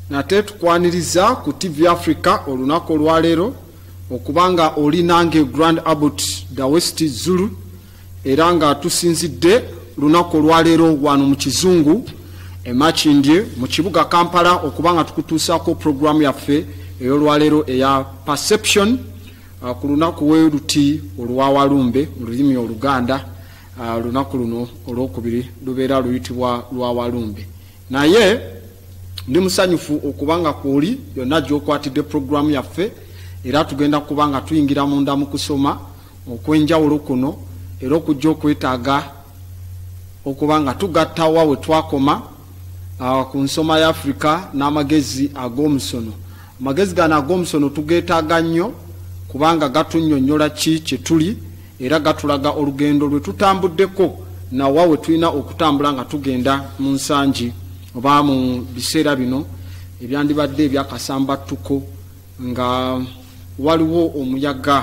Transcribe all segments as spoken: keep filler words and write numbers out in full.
nate tukwaniriza ku T V Africa olunaku olwaleero okubanga oli nange Grand Abbot Dawesti Zulu era nga tusinzidde lunaku olwaleero wano mu kizungu e Makindye mu kibuga Kampala okubanga tukutuusaako programu yaffe ey'olwaleero eya Perception uh, ku lunaku weeruti olwawalumbe mu lulimi Oluganda. Uh, lunaku luno olwokubiri lubeera luyitibwa lwawalumbe. Naye ndi musanyufu okubanga kwoli yonna gy'okwatidde programu yaffe era tugenda kubanga tuyingira munda mu kusoma okwenjawulo kuno era okujja okwetaaga okubanga tugattawa we twakoma uh, ku nsoma ya Afrika n'amagezi ag'omusono. Amagezi gano ag'omusono tugeetaaga nnyo kubanga gatunnyonnyola ki kye tuli era gatulaga olugendo lwe tutambuddeko na wawe tulina okutambula nga tugenda mu nsangi oba mu biseera bino ebyandibadde ebyakasambattuko nga waliwo omuyaga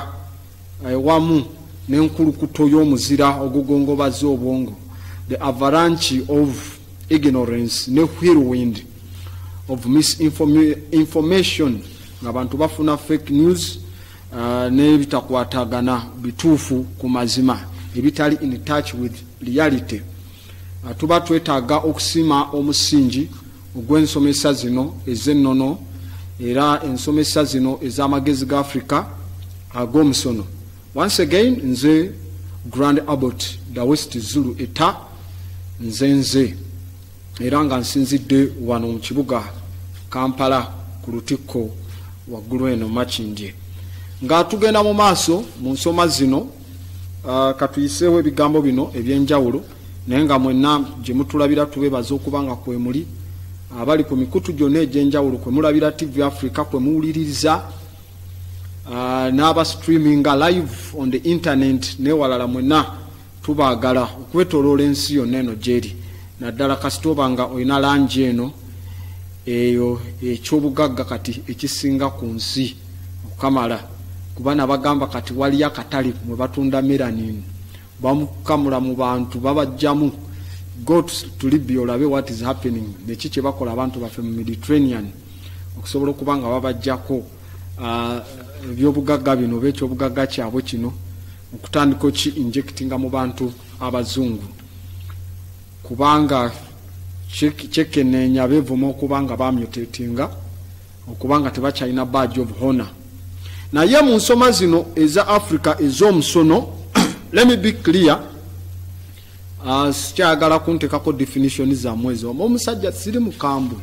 wamu n'enkulukuto y'omuzira ogugongobaza obwongo, the avalanche of ignorance ne whirlwind of misinformation nga abantu bafuna fake news uh, n'ebitakwatagana bituufu ku mazima ebitali in touch with reality. Uh, tuba twetaaga okusima omusingi ogw'ensomesa zino ez'ennono era ensomesa zino ez'amagezi ga Africa ag'omusono. Once again nze Grand Abbot Dawesti Zulu eta nze nze era nga nsinzidde wano mu kibuga Kampala ku lutikko waggulu eno Makindye nga tugenda mu maaso mu nsoma zino. Uh, katuyiseewo ebigambo bino eby'enjawulo naye nga mwenna gye mutulabira tubeebaza okubanga kwe muli abali ku mikutu gyonna egy'enjawulo kwe mulabira T V Africa kwe muwuliriza uh, n'aba streaminga live on the internet n'ewalala mwenna tubaagala okwetoloola ensi yonna eno gyeri naddala kasita oba nga olina langi eno eyo eky'obugagga kati ekisinga ku nsi okukamala kubana bagamba kati waliyo akatale mwe batunda melanin bamukamula mu bantu babajjamu go to Libya olabe what is happening neki kye bakola abantu baffe mu Mediterranean okusobola okubanga babajjako ebyobugagga bino bekyobugagga kyabwe kino okutandika ki injectinga mu bantu abazungu kubanga kyekenneenya beevuma okubanga bamutatinga okubanga tebakyalina badge of honor. Naye mu nsoma zino eza Africa ez'omusono let me be clear, uh, sikyagala kuntekako definition za mwezi omusajja siri mukambwe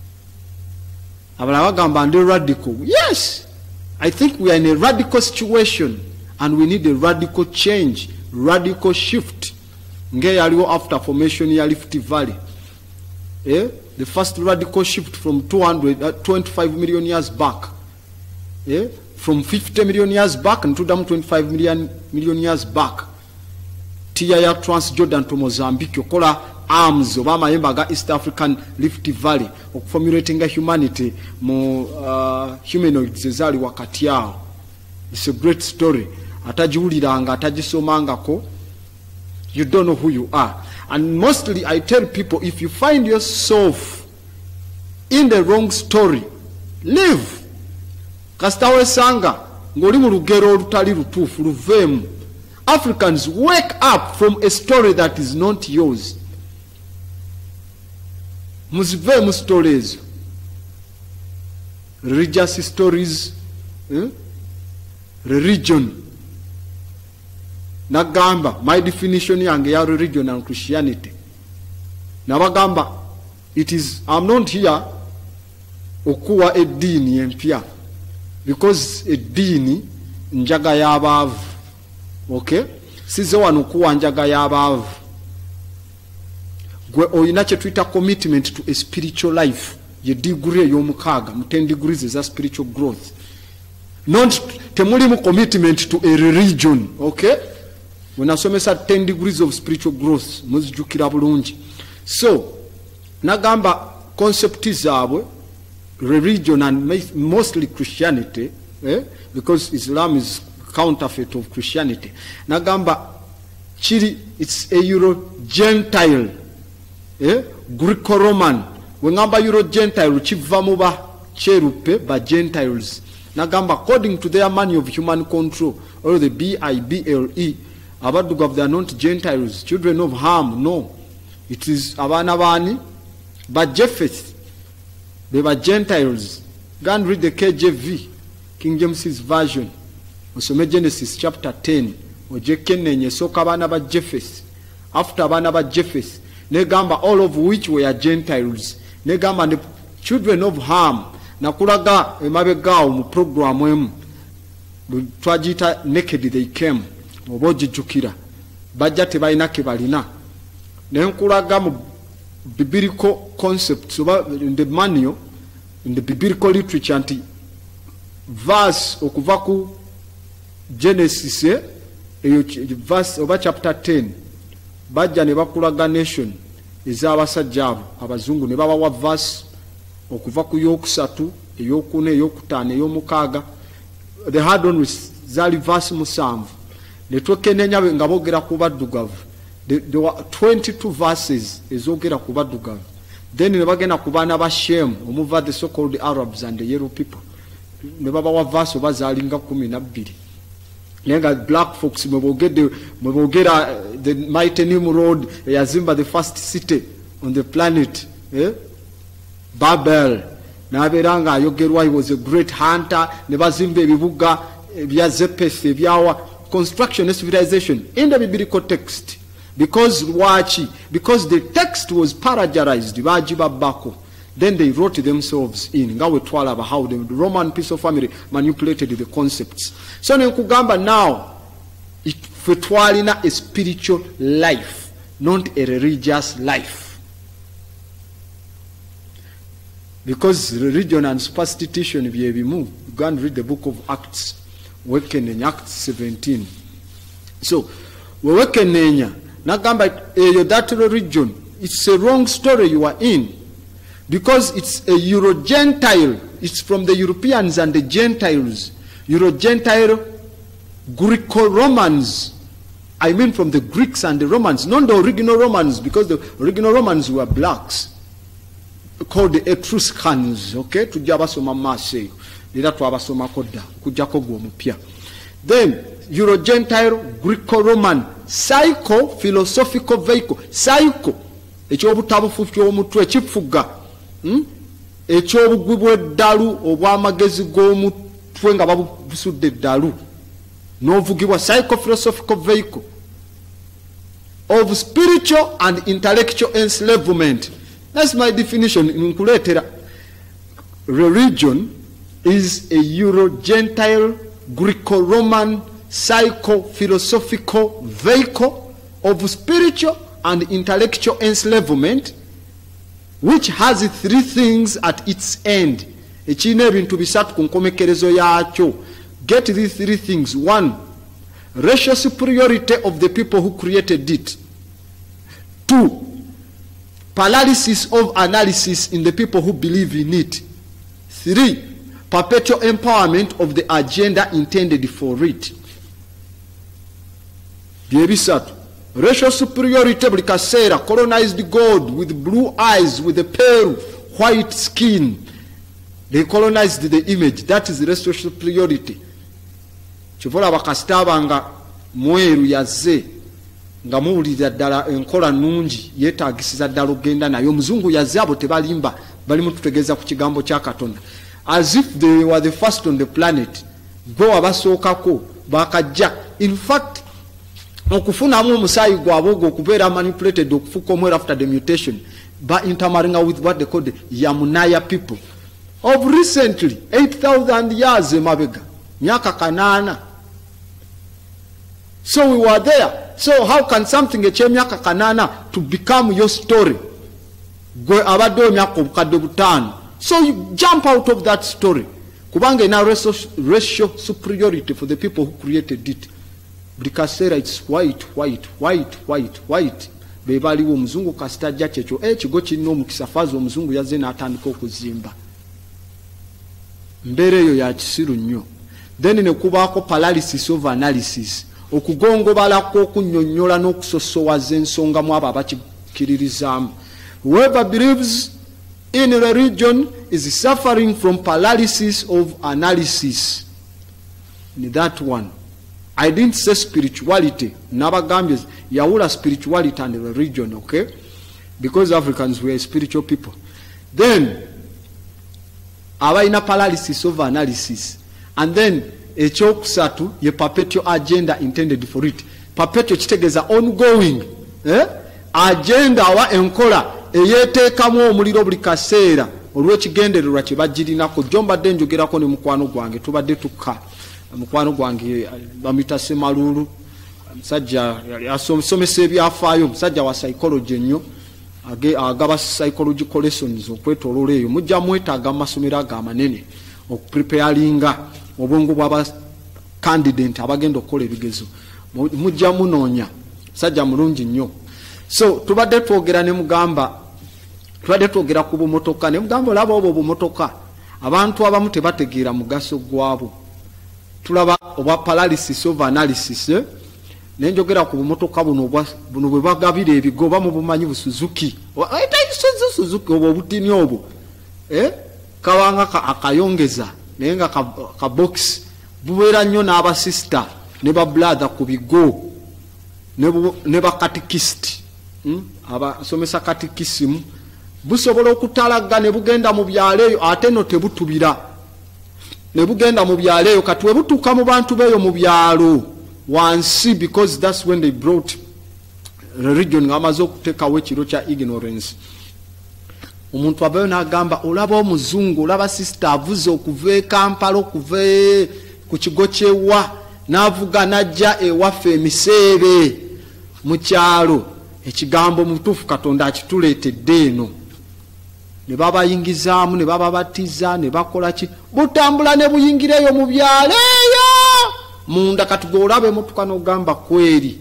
abala bagamba ndi radical. Yes, I think we are in a radical situation and we need a radical change, radical shift nge yaliwo after formation ya Rift Valley. Eh? The first radical shift from two hundred, uh, twenty-five million years back. Eh? From fifty million years back and to them twenty-five million, million years back. Tia ya Transjordan to Mozambique yokola arms obama yembaga East African Rift Valley okuformulating humanity mo uh, humanoids ezali wakati yao. It's a great story. Atajiwuliranga atagisomangako you don't know who you are. And mostly I tell people, if you find yourself in the wrong story, leave. Kasitawe sanga ngoli mu lugero olutali lutuufu luveemu. Africans, wake up from a story that is not yours. Muziveemu stories, religious stories, eh? Religion. Nagamba my definition yange ya religion and Christianity. Nabagamba it is, I'm not here okuwa eddiini empya because eddiini njaga y'abaavu. Okay, size wano kuwa njaga y'abaavu. Gwe oyina kye tuyita commitment to a spiritual life, ye degree ey'omukaaga mu ten degrees eza spiritual growth. Not temulimu commitment to a religion. Okay, when asomesa ten degrees of spiritual growth muzijukira bulungi. So nagamba concept zaabwe religion and mostly Christianity, eh? Because Islam is counterfeit of Christianity. Nagamba chiri, it's a Euro Gentile, eh? Greco-Roman wengamba Euro Gentile kiva mu ba cherupe ba Gentiles nagamba according to their manual of human control or the B I B L E abaddugavu they are not Gentiles, children of Ham. No, it is abana bani ba Japheth, they were Gentiles. Go and read the K J V, King James's version. Osome Genesis chapter ten. Oje kenenye soka abana ba Japheth. After abana ba Japheth, negamba all of which were Gentiles. Negamba the children of Ham. Nakulaga emabegao mu program emu. Twajita naked they came. Obojijukira. Bajja tebalina ke balina. Nenkulaga mu biblical concepts in the manual, in the biblical literature anti verse okuva ku Genesis eh, verse oba chapter ten bajja ne bakulaga nation ez'abasajja abo abazungu ne babawa verse okuva ku yokusatu eyokune eyokutaano eyomukaaga they had on zali verse musanvu ne twekenenya nga boogera ku baddugavu. There were twenty-two verses ezogera ku baddugavu. Then ne bagenda ku baana ba Shem omuva the so-called Arabs and the yellow people ne babawa verse oba zaalinga kumi na bbiri. Nenga black folks mwebogedde mwebogera the mighty Nimrod yazimba the first city on the planet eh? Babel n'abeeranga ayogerwa he was a great hunter ne bazimba ebibuga ebya Zepes ebyawa construction and civilization in the biblical text. Because wachi because the text was plagiarized bajiba bako, then they wrote themselves in ngawe twalaba how the Roman piece of family manipulated the concepts. So nekugamba now it twalina a spiritual life, not a religious life, because religion and superstition byebimu. Go and read the book of Acts, Wekenenya, Acts seventeen. So wekenenya nagamba eyo that religion, it's a wrong story you are in, because it's a Euro-Gentile. It's from the Europeans and the Gentiles. Euro-Gentile Greco-Romans. I mean from the Greeks and the Romans, not the original Romans, because the original Romans were blacks, called the Etruscans. Okay, tujja basoma maseyo era twabasoma kodda kujjako gwo mupya. Then Euro-Gentile Greco-Roman psycho philosophical vehicle. Psycho ekyobutabufu ky'omutwe ekifuga hmm? ekyobugwi bw'eddalu obw'amagezi g'omutwe nga babusudde eddalu n'ovugibwa. Psycho philosophical vehicle of spiritual and intellectual enslavement. That's my definition. Nkuleetera religion is a Euro-Gentile Greco-Roman psycho-philosophical vehicle of spiritual and intellectual enslavement, which has three things at its end. Ekirina ebintu bisatu ku nkomekerezo yakyo. Get these three things. One, racial superiority of the people who created it. Two, paralysis of analysis in the people who believe in it. Three, perpetual empowerment of the agenda intended for it. Byebisatu. Racial superiority buli kaseera, colonized God with blue eyes, with a pale white skin. They colonized the image. That is racial superiority. Kivola bakasitaba nga mweru yazze nga muwulira ddala enkola nnungi yeetaagisiza ddala ogenda naye. Omuzungu yazze abo tebalimba, bali mututegeeza ku kigambo kya Katonda. As if they were the first on the planet. Bo abasookako bakajja. In fact, okufunamu omusaayi gwabwe ogwo okubeera manipulated okufuuka omweru after the mutation by intermarrying with what they call the Yamunaya people of recently eight thousand years emabega myaka kanaana. So we were there. So how can something ekyemyaka kanaana to become your story gwe abadde emyaka obukadde butaano? So you jump out of that story kubanga ina racial, racial superiority for the people who created it. Blikasera it's white white white white white bebaliwo omuzungu kasita kyekyo ekigo kirina omukisa faaza omuzungu yazze n'atandika okuzimba. Mbeera eyo ya kisiru nnyo. Then ne kubaako paralysis of analysis, okugongobalako okunnyonnyola n'okusosowaza ensonga mu abo abakikiririzaamu. Whoever believes in religion is suffering from paralysis of analysis. In that one, I didn't say spirituality. Nabagambia yawula spirituality and religion, okay? Because Africans were spiritual people. Then abaina paralysis of analysis. And then ekyokusatu ye perpetual agenda intended for it. Perpetual kitegeza ongoing, eh? Agenda wa enkola eyeteekamu omuliro buli kaseera olw'ekigendererwa kye bagirinako. Jjo mbadde njogerako ne mukwano gwange tubadde tukka. Mukwano gwange bamita Semaluulu, musajja asomesa ebyafaayo, musajja wa psychology ennyo, agaba psychological lessons okwetoloola eyo. Mujja mwetaaga mu masomero ago amanene okupreparinga obwongo bw'aba candidate abagenda okukola ebigezo. Mujja munoonya, musajja mulungi nnyo. So tubadde twogera ne mugamba, tubadde twogera ku bumotoka ne mugamba olaba obwo bumotoka abantu abamu tebategeera mugaso gwabwo. Tulaba obwa paralysis of analysis, eh? Nenjogera ku bumotoka buno obwa buno bwe bagabira ebigoba mu bumanyi bu Suzuki. Ita isozo Suzuki obwo butini obwo. Eh? Kawanga ka akayongeza nenga ka, ka box buwera nnyo n'aba sister ne ba brother ku bigo ne ne ba catechist. Hmm? Aba somesa catechism busobola okutalaga ne bugenda mu byalo eyo ate no tebutubira. Ne bugenda mu byalo eyo kati we butuuka mu bantu beyo mu byalo wansi, because that's when they brought religion ng'amaze okuteekawo ekiro kya ignorance. Omuntu abayo n'agamba olaba omuzungu, olaba sister avuze okuva e Kampala okuva ku kigo kyewa n'avuga n'ajja ewaffe emiseebe mu kyalo. Ekigambo mutuufu Katonda akituleetedde eno. Ne babayingizaamu ne bababatiza ne bakola ki butambula ne buyingireyo mu byalo eyo munda kati golabe emotoka n'ogamba kweri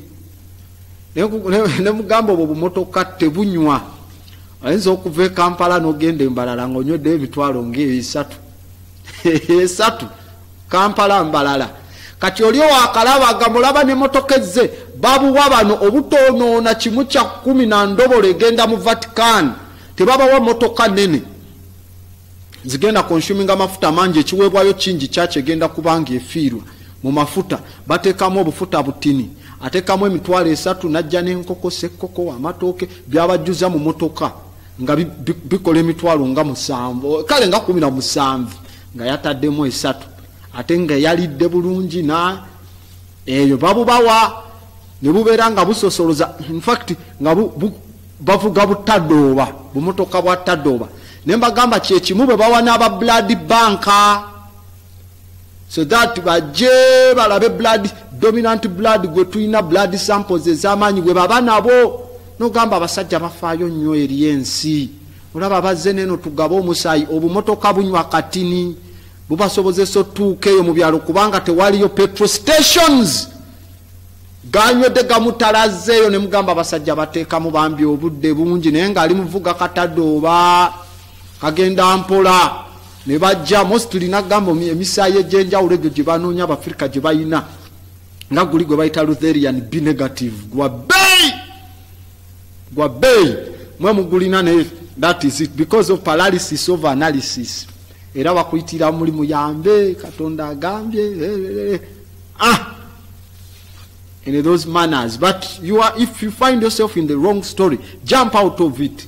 ne mugamba obwo bumotoka tebunywa ayinza okuva e Kampala n'ogenda Mbalala ng'onywedde emitwalo ng'esatu esatu Kampala Mbalala kati oli wakalabaga mulaba n'emmotoka ezze babuwa bano obutoonoona kimu kya kkumi na ndobola egenda mu Vatican. Tebabawa motoka nene zigenda consuminga mafuta mangi, ekiweebwayo kingi kyakigenda kubanga efiirwa mu mafuta. Bateekamu obufuta butini, ateekamu emitwalo esatu najja n'enkoko, sekkoko, amatooke byabajjuza mu motoka nga bikola emitwalo nga musanvu, kale nga kumi na musanvu nga yataddemu esatu, ate nga yalidde bulungi na eyo babubawa ne bubeera nga busosoloza. In fact nga bu, bu, bavuga butadooba bumotoka bwa tadooba ne mbagamba kyekimu bwe bawa n'aba blood banka, so that bajje balabe blood dominant blood gwe tulina blood samples ez'amaanyi bwe baba nabo. Nogamba abasajja bafaayo nnyo eri ensi. Olaba bazze neno tugaba omusaayi obumotoka bunywa katini bubasobozesa otuukeeyo mu byalo kubanga tewaliyo petrol stations. Ganywedde gamutalazeeyo ne mugamba abasajja bateekamu bambi obudde bungi naye ng'ali muvuga katadooba kagenda mpola ne bajja mostly nagamba emisaayi egy'enjawulo egyo gye banoonya Abafirika gye bayina nga guli gwe bayita Lutherian B negative gwa bbeeyi gwa bbeeyi mwe mugulina naye that is it because of paralysis of analysis. Era bakuyitira muli muyambe Katonda agambye ah in those manners, but you are, if you find yourself in the wrong story, jump out of it.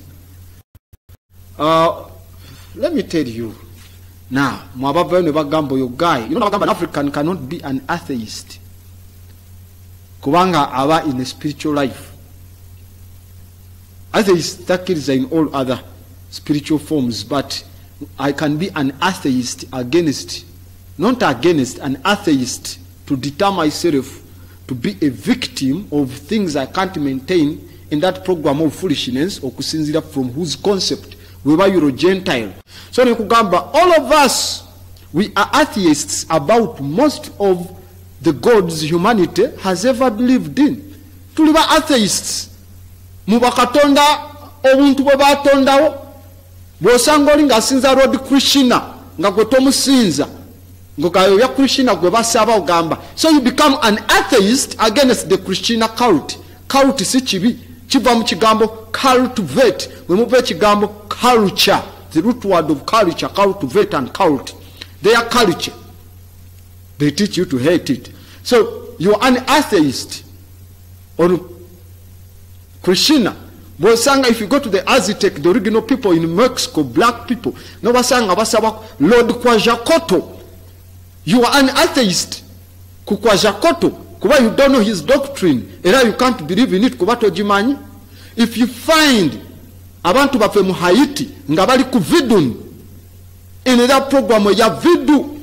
Uh, let me tell you now, your guy, you know, an African cannot be an atheist. Kubanga aba in a spiritual life. Atheist that is in all other spiritual forms, but I can be an atheist against, not against, an atheist to deter myself to be a victim of things I can't maintain in that program of foolishness or kusinzira from whose concept we were Euro Gentile. So nekugamba all of us we are atheists about most of the gods humanity has ever believed in. Tuliba atheists muba Katonda obuntu bwe batondawo bw'osanga oli ng'asinza Lord Krishna nga gwe tomusinza ngokayo ya Krishna gwe basaba ogamba. So you become an atheist against the Krishna cult. Cult si kibi kiva mu kigambo cultivate we muve kigambo culture the root word of culture, cultivate and cult. Their culture, they teach you to hate it. So you're an atheist or Krishna. If you go to the Aztec, the original people in Mexico, black people, no basanga basaba Lord Kwajakoto. You are an atheist. Kukwajakoto. Kuba you don't know his doctrine. Era you can't believe in it. Kubato jimanyi. If you find abantu bafe mu Haiti nga bali ku vidun in that program ya vidu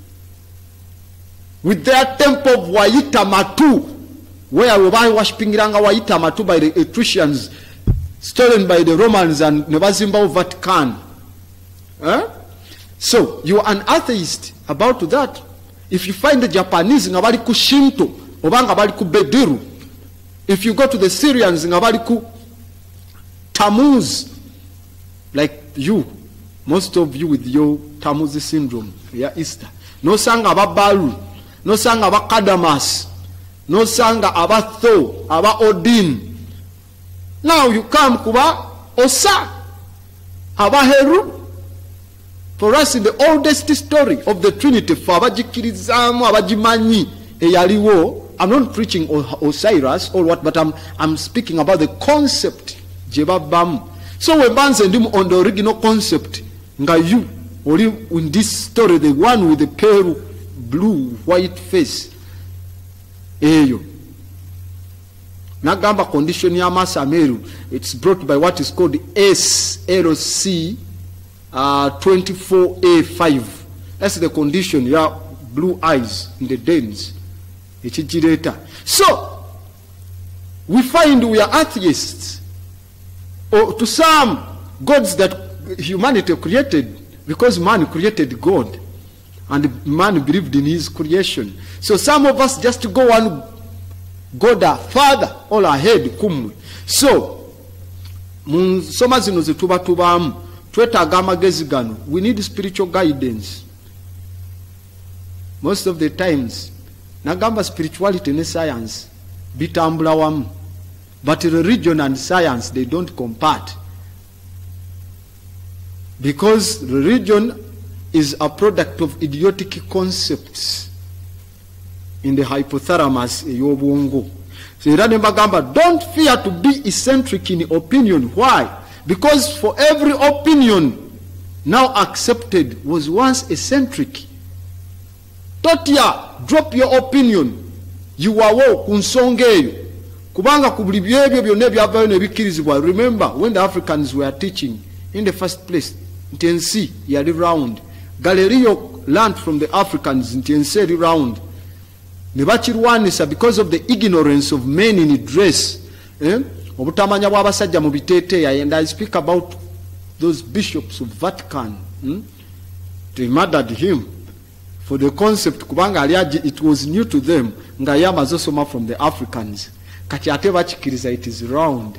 with their temple of Waita Matu, where we buy worshipping Ranga Waita Matu by the Etruscans, stolen by the Romans and Nebazimba Vatican. Eh? So you are an atheist about that. If you find the Japanese ngabali ku Shinto, obanga bali ku Bediru. If you go to the Syrians ngabali ku Tammuz, like you, most of you with your Tammuz syndrome, yeah, Easter. No sanga aba Baru, no sanga aba Kadamas, no sanga aba Tho, aba Odin. Now you come kuba Osa, aba Heru. For us, in the oldest story of the Trinity, for Abajikirizamu, Abajimani, Eyaliwo, I'm not preaching Osiris or what, but I'm I'm speaking about the concept. Jebabam. So we send him on the original concept. Nga you, only in this story, the one with the pale blue white face. Eyo. Nagamba condition ya Masameru. It's brought by what is called S L C uh, twenty-four A five. That's the condition. You have blue eyes in the dens. So we find we are atheists. Or to some, gods that humanity created, because man created God and man believed in his creation. So some of us just go and God our Father all ahead kumwe. So soma zino zituba tubamu twetaaga amagezi gano. We need spiritual guidance. Most of the times nagamba spirituality and science bitambula wamu. But religion and science, they don't compart. Because religion is a product of idiotic concepts in the hypothalamus ey'obwongo. So don't fear to be eccentric in opinion. Why? Because for every opinion now accepted was once eccentric. Totia, drop your opinion. You are woke kunsongeyo. Kubanga kubuli byebyo byonna byavayo ne bikirizibwa. Remember when the Africans were teaching in the first place, Ntensi yali round. Galileo learned from the Africans, Ntensi yali round. Ne bakirwanisa because of the ignorance of men in dress. Eh? Obutamanya bw'abasajja mu biteeteeya. And I speak about those bishops of Vatican. Hmm? They murdered him for the concept kubanga aliaji, it was new to them. Nga yamaze osoma from the Africans. Kati ate bakikiriza it is round.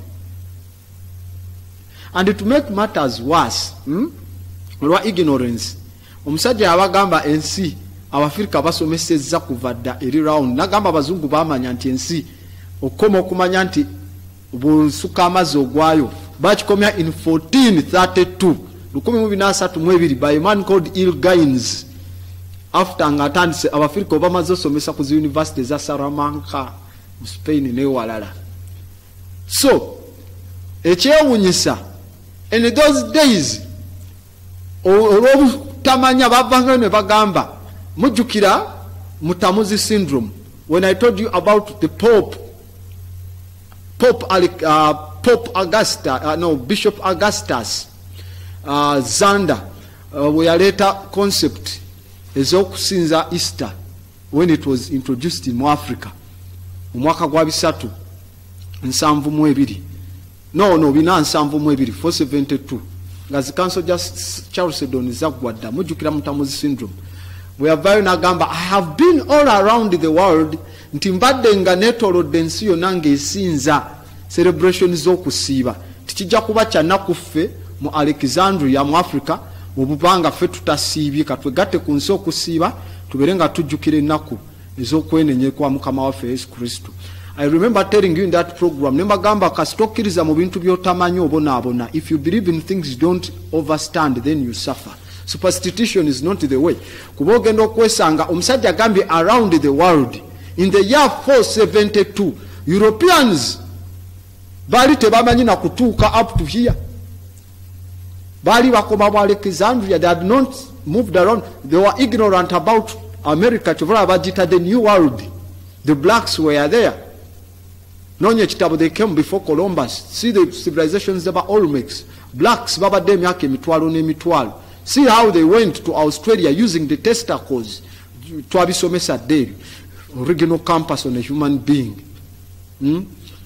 And to make matters worse, hmm? olwa ignorance, omusajja abagamba ensi Abafirika basomesezza kuva dda eri round. Nagamba abazungu bamanya nti ensi okoma okumanya nti bunsuka amazzi ogwayo bakikomya in fourteen thirty-two lukumi mu bina asatu mu ebiri by a man called Il Gaines. After nga atandise Abafirika bamaze osomesa ku university za Salamanca mu Spain ne walala. So ekyewunyisa in those days olw'obutamanya bavanga ne bagamba mujukira Mutamuzi syndrome. When I told you about the Pope, Pope, uh, Pope Augusta, uh, no, Bishop Augustus uh, Zander, uh, we are later concept ezokusinza Easter when it was introduced in Africa. Umwaka gwa bisatu nsanvu mu ebiri. No, no, bina nsanvu mu ebiri four seventy-two. Ngazi council just Charles Edon Zagwada mujukira Mutamuzi syndrome. We are very nagamba. I have been all around the world. Ntimbadde nga netolodde ensi yonna ng'esinza celebration z'okusiiba. Tikijja kuba kya nnaku ffe mu Alexandria mu Africa obubanga ffe tutasiibye katwegatte ku nsi okusiiba tubeere nga tujjukira ennaku ez'okwenenya kwa Mukama waffe Yesu Kristo. I remember telling you in that program, Nembagamba kasitokiriza mu bintu byotamanyi obonaabona. If you believe in things you don't overstand, then you suffer. Superstition is not the way. Kuba ogenda okwesanga omusajja agambye around the world. In the year four seventy-two, Europeans bali tebamanyi na kutuuka up to here. Bali bakoma bwa Alexandria, they had not moved around. They were ignorant about America. Chovola bagita the new world. The blacks were there. Nonye chitabo, they came before Columbus. See the civilizations they were all mixed. Blacks baba dem yake mitwalo ne mitwalo. See how they went to Australia using the testicles. Twabisomesa daily. Original compass on a human being. Hmm?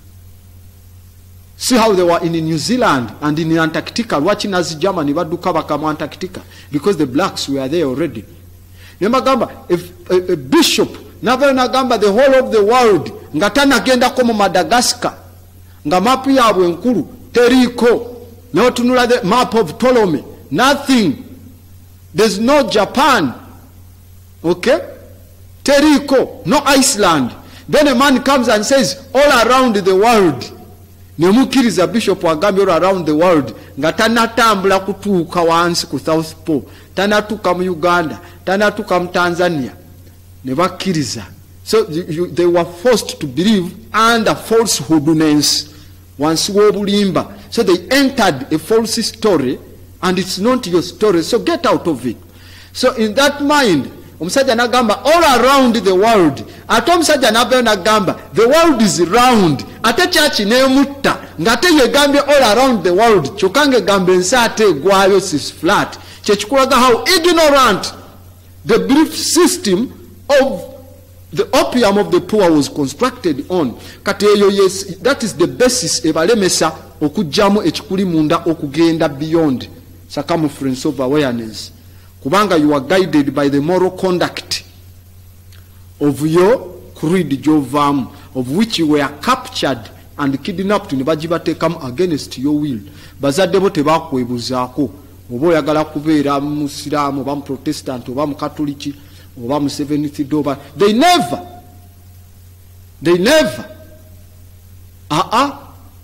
See how they were in New Zealand and in Antarctica, watching as Germany baduka bakama Antarctica, because the blacks were there already. Nemagamba, if a, a bishop never nagamba the whole of the world ngatana genda komo Madagascar nga mapu yabwe nkulu teriko no tunula the map of Ptolemy, nothing. There's no Japan, okay, teriko, no Iceland. Then a man comes and says all around the world. Nemukiriza bishop wagambi all around the world nga tanatambula kutuuka wansi ku South Pole, tanatuka mu Uganda, tanatuka mu Tanzania. Nebakiriza. So you, you, they were forced to believe under falsehoodness once wobulimba. So they entered a false story and it's not your story, so get out of it. So in that mind, omusajja nagamba all around the world. Ate omusajja nabeyo nagamba the world is round. Ate church nemutta ngate yegambye all around the world. Chokange gambe ensi ate egwayo is flat. Kyekikulaga how ignorant the belief system of the opium of the poor was constructed on. Kati eyo, yes, that is the basis ebalemesa okujjamu ekikuli munda okugenda beyond circumference of awareness. Kubanga you are guided by the moral conduct of your creed jovamu, of which you were captured and kidnapped ne bagibatekamu against your will. Bazadde bo tebakwebuzaako oba oyagala kubeera musiraamu oba muprotestant oba mukatoliki oba mu seventh doba. They never they never uh-uh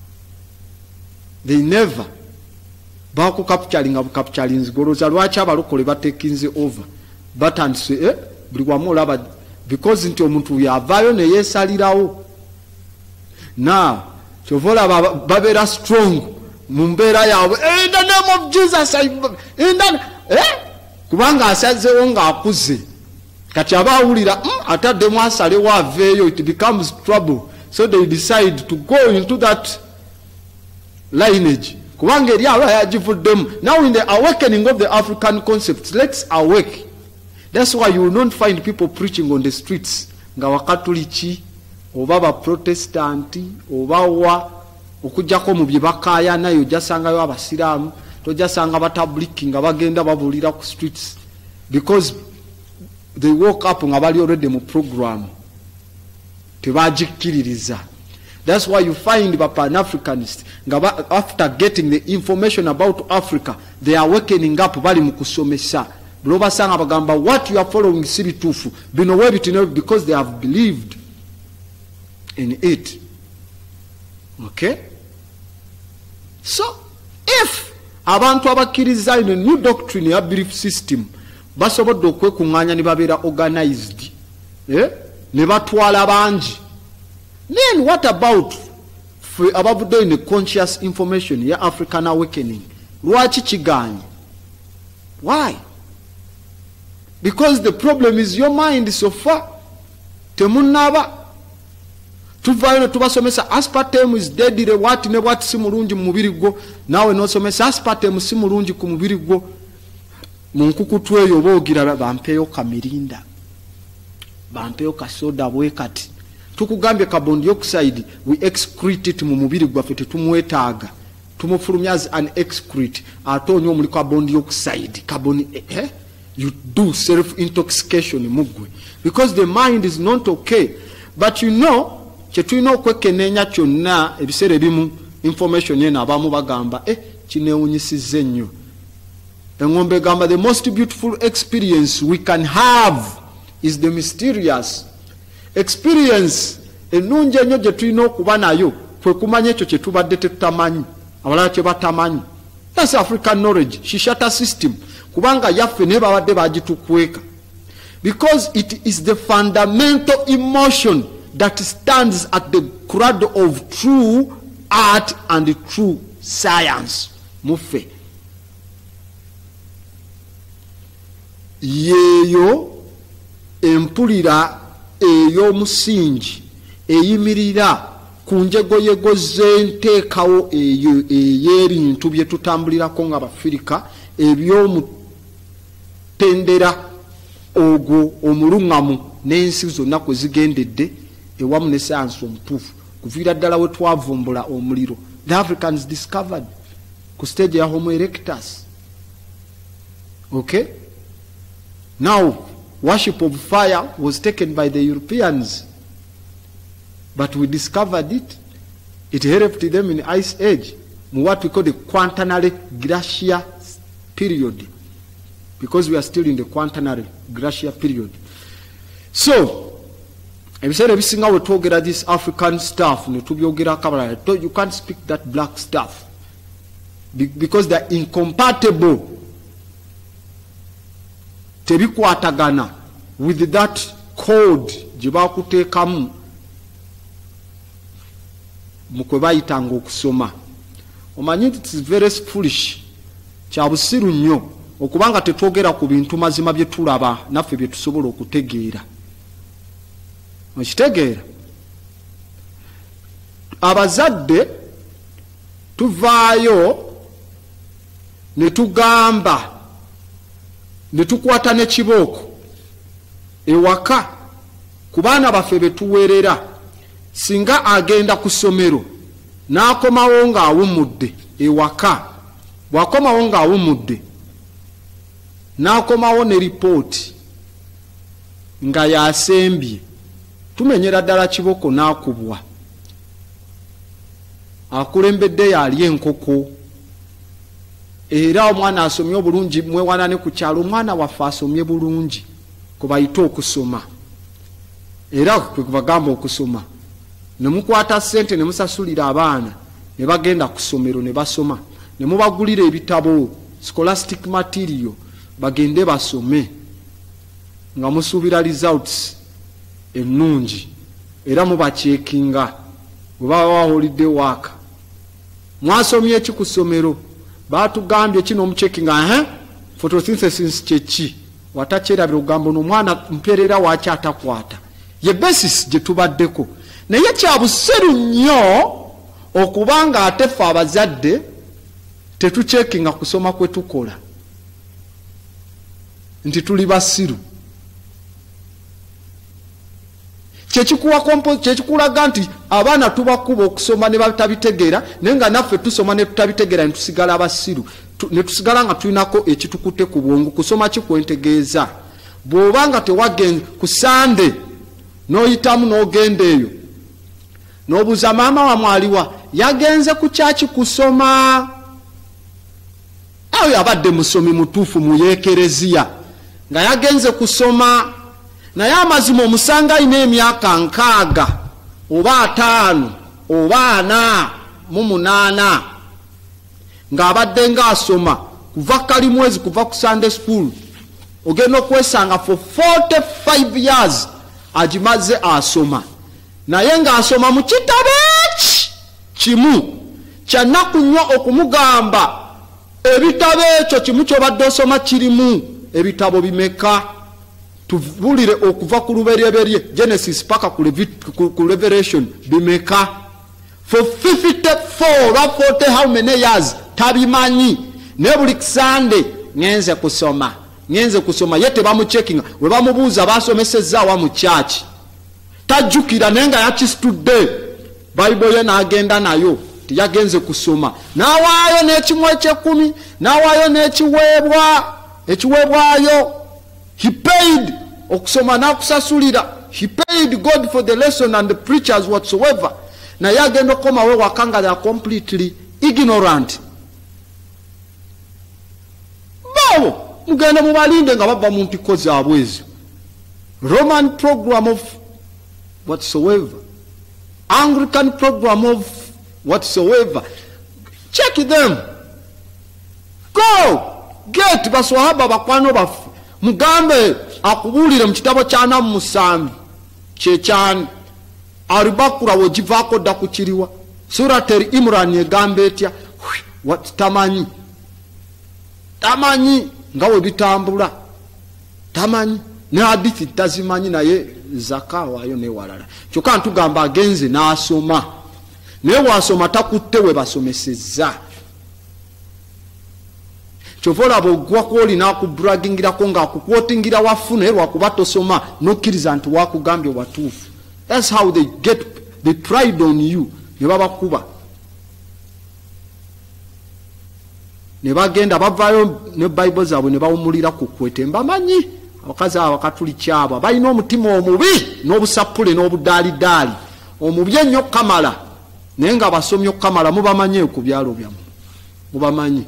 they never baku capturing abu capturing goroza lwacha abalokole batekinze over batandise eh buli wamu olaba because nti omuntu yavaayo ne yesalirawo. Now chovola babera strong mu mbeera yaabwe in the name of Jesus I, in the, eh kubanga asazeewo ng'akuze kati abawulira mm, ataddemu asalewo aveeyo, it becomes trouble. So they decide to go into that lineage. Kubanga eri aba yagivuddemu. Now in the awakening of the African concepts, let's awake. That's why you will not find people preaching on the streets nga wakatoliki oba ba protestanti oba wa okujjako mu bye bakaaya nayo jasangayo abasiraamu, tojasanga batabuliki nga bagenda babulira ku streets because they woke up nga bali already mu program tebagikiririza. That's why you find the Pan-Africanists after getting the information about Africa, they are wakening up bali mu kusomesa. Blobasanga bagamba what you are following siri tufu bino webitino because they have believed in it. Okay? So if abantu abakiriza in a new doctrine ya belief system basobodde okwekuŋŋaanya ne babeera organized, eh? ne batwala bangi, then what about abavuddeyo ne conscious information ya African awakening? Lwaki kiganye? Why? Because the problem is your mind so far. Temunaba tuvayo tubasomesa aspartame is deadly, what ne what si mulungi mu mubiri gwo. Nawe nosomesa aspartame si mulungi ku mubiri gwo. Mu nkukutu eyo boogira bampeyo kamirinda, bampeyo kasoda bwe kati. Tukugambye carbon dioxide we excrete it mu mubiri gwaffe tetumwetaaga, tumufulumya as an excrete. Ate onyo omuli carbon dioxide carbon eh? You do self intoxication mugwe because the mind is not okay. But you know kyetulina okwekenneenya kyonna ebiseera ebimu information yena abamu bagamba eh kinewunyisiza ennyo. Engombe gamba the most beautiful experience we can have is the mysterious experience ennungi ennyo gye tulina okuba nayo kwe kumanya ekyo kye tubadde tetutamanyi abalala kye batamanyi. That's African knowledge, Shishata system. Kubanga yaffe ne babadde bagitukweka. Because it is the fundamental emotion that stands at the cradle of true art and true science. Muffe. Yeyo empulira ey'omusingi eyimirira ku njegoyego z'enteekawo eyo ey'ebintu bye tutambulirako nga Bafirika eby'omutendera ogwo omuluŋŋamu n'ensi zonna kwe zigendedde ewamu ne sayansi omutuufu kuviira ddala we twavumbula omuliro. The Africans discovered ku stage ya Homo erectus. Okay? Now, worship of fire was taken by the Europeans. But we discovered it. It helped them in Ice Age, in what we call the Quaternary Glacial period, because we are still in the Quaternary Glacial period. So, I said every single we talk about this African stuff, you can't speak that black stuff because they're incompatible. Tebikwatagana with that code jibakutekamu mukwe bayitanga okusoma. Omanyi it is very foolish, kya busiru nnyo okubanga tetwogera ku bintu mazima bye tulaba naffe bye tusobola okutegeera. Okitegeera abazadde tuvaayo ne tugamba ne tukwata n'ekibooko ewaka ku baana baffe be tuweerera. Singa agenda ku ssomero n'akomawo ng'awummudde ewaka, bw'akomawo ng'awummudde n'akomawo ne ripooti nga yasembye, tumenyera ddala kiboko n'akubwa. Akulembedde yali enkoko. Era omwana asomye obulungi mwewanane ku kyalo, omwana waffe asomye bulungi kubayita okusoma. Era kwe kubagamba okusoma ne mukwata ssente ne musasulira abaana ne bagenda ku ssomero ne basoma, ne mubagulira ebitabo scholastic material bagende basome nga musuubira results ennungi era mubacekinga bwe baba baholidde waaka. Mwasomye eki ku ssomero? Batugambye kino omucekinga eh photosynthesis kyeki watakyerabira ogamba n'omwana mperera waki atakwata. Ye basis gye tubaddeko. Naye kya buseru nnyo okubanga ate ffe abazadde tetucekinga kusoma kwe tukola nti tuli basiru. Kyekikulaga nti abaana tubakuba okusoma ne batabitegeera, naye nga naffe tusoma ne tutabitegeera ne tusigala abasiru, ne tusigala nga tulinako ekitukutte ku bwongo. Kusoma kikwentegeeza. Bw'obanga tewagenze ku Sande n'oyitamu n'ogenda eyo n'obuuza maama wa mwaliwa yagenze ku kyaki kusoma, ayo abadde musomi mutuufu mu yeekereziya nga yagenze kusoma, naye amazima omusanga alina emyaka nkaaga oba ataano oba ana mu munaana ng'abadde ng'asoma kuva kalimwezi kuva ku Sunday school, ogenda okwesanga for forty-five years agimaze asoma, naye ng'asoma mu kitabo eki kimu. Kyannaku nnyo okumugamba ebitabo ekyo kimu ky'obadde osoma kirimu ebitabo bimeka. Tubulire okuva ku lubereberye Genesis paka ku Revelation bimeka. For fifty-four or forty how many years tabimanyi. Ne buli Sunday ngenze kusoma ngenze kusoma yete bamucheckinga we bamubuuza basomesezza wa mu church tajjukira nenga yakistudde Bible ye n'agenda nayo tiyagenze kusoma n'awaayo n'ekimwe ekyekumi n'awaayo n'ekiweebwa ekiweebwayo. He paid okusoma n'akusasulira. He paid God for the lesson and the preachers whatsoever. Na yagenda okoma we wakanga they are completely ignorant. Bawo mugenda mubalinde nga baba mu mpiko zaabwe ezo. Roman program of whatsoever Anglican program of whatsoever. Check them. Go get baswahaba bakwano bafu. Mugambe akubulire mu kitabo kya Namu musanvu kyekyan aribakura wojivako dakukiriwa. Surat al-Imran egambe etya what tamanyi tamanyi ngawe bitambula tamanyi ne hadithi tazimanyi naye zakawa ayo ne walala kyokka ntugamba agenze n'asoma naye wasoma takutte we basomesezza chovola bogwa kwoli nakubragingira ko nga kukwotingira wafuna erwa kuba tosoma nokkiriza nti wakugambye watuufu. That's how they get the pride on you. Ne baba kuba ne bagenda bavayo ne Bible zaabwe ne bawumulira ku kwete mbamanyi abakazi abo katuli kyabo balina omutima omubi n'obusapule n'obudaaliddaali omubi ennyo kamala naye nga basomyo kamala mubamanyi ku byalo byammwe mubamanyi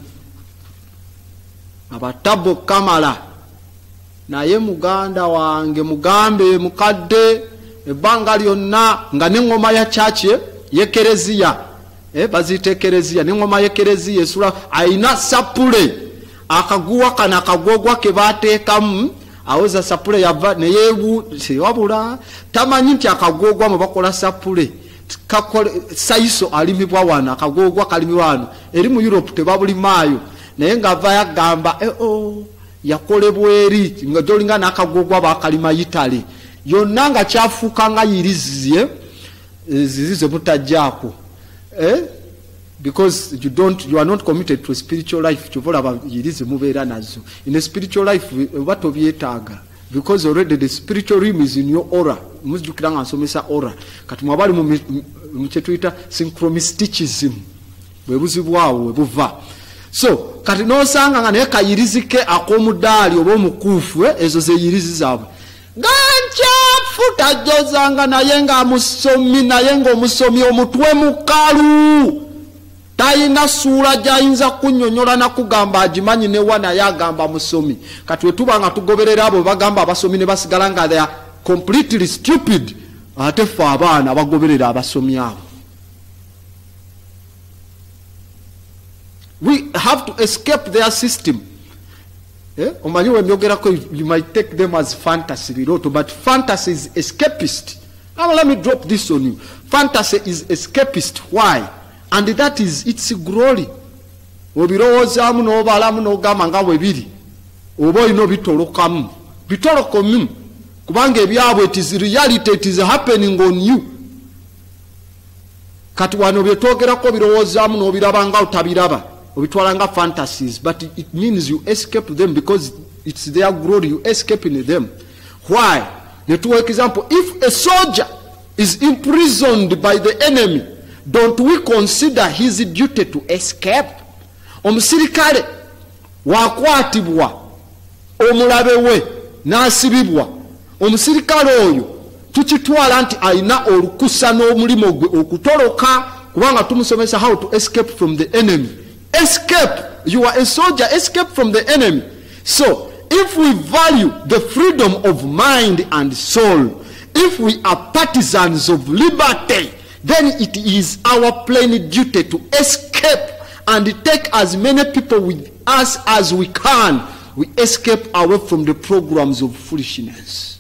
abatabo kamala naye muganda wange mugambe mukadde ebbanga lyonna nga n'engoma ya chache yekereziya eh bazite kereziya n'engoma yekereziya esula aina sapule akaguwa kana akagogwa ke bateekamu awoza sapule yava ne yebu wabula tamanyi nti akagogwa mu bakola sapule kakole saiso alimibwa wana akagogwa kalimibwa wano eri mu Europe tebabuli maayo naye nga ava yagamba eh oh yakolebweri nga jolinga nakagogwa bakalima Italy yonna nga kyafuuka nga yiriziye zizize mutajjaako eh because you don't you are not committed to a spiritual life chovola bayirize mubeera nazo in a spiritual life what obyetaaga because already the spiritual realm is in your aura muzijukira nga nsomesa aura kati mwabali mu kyetuyita synchromistichism bwe buzibwawo bwe buva so kati nosanga nga naye kayirizike akomudaali oba omukuufu ezo zeyirizi zaabwe ganchafu tajozanga naye nga musomi naye nga omusomi omutwe mukalu tayina suula gyayinza kunnyonnyola nakugamba agimanyi newa naye agamba musomi kati wetuba nga tugoberera abo bagamba abasomi ne basigala nga they are completely stupid ate fe abaana bagoberera abasomi abo. We have to escape their system. Eh? You might take them as fantasy, but fantasy is escapist. Now let me drop this on you. Fantasy is escapist. Why? And that is its glory. Obirowozamu n'obalamu n'ogamba nga bwe biri. Oba olina bitolokamu. Bitolokomu. Kubanga ebyabwe it is reality, it is happening on you. Kati wano byetwogerako birowoozamu n'obiraba nga otabiraba. Obitwalanga fantasies, but it, it means you escape them because it's their glory. You escape in them. Why? The two example, if a soldier is imprisoned by the enemy, don't we consider his duty to escape? Omusirikale wakwatibwa omulabe we nasibibwa omusirikale oyo tukitwala nti aina olukusa n'omulimo gwe okutoloka kubanga tumusomesa how to escape from the enemy. Escape. You are a soldier. Escape from the enemy. So, if we value the freedom of mind and soul, if we are partisans of liberty, then it is our plain duty to escape and take as many people with us as we can. We escape away from the programs of foolishness.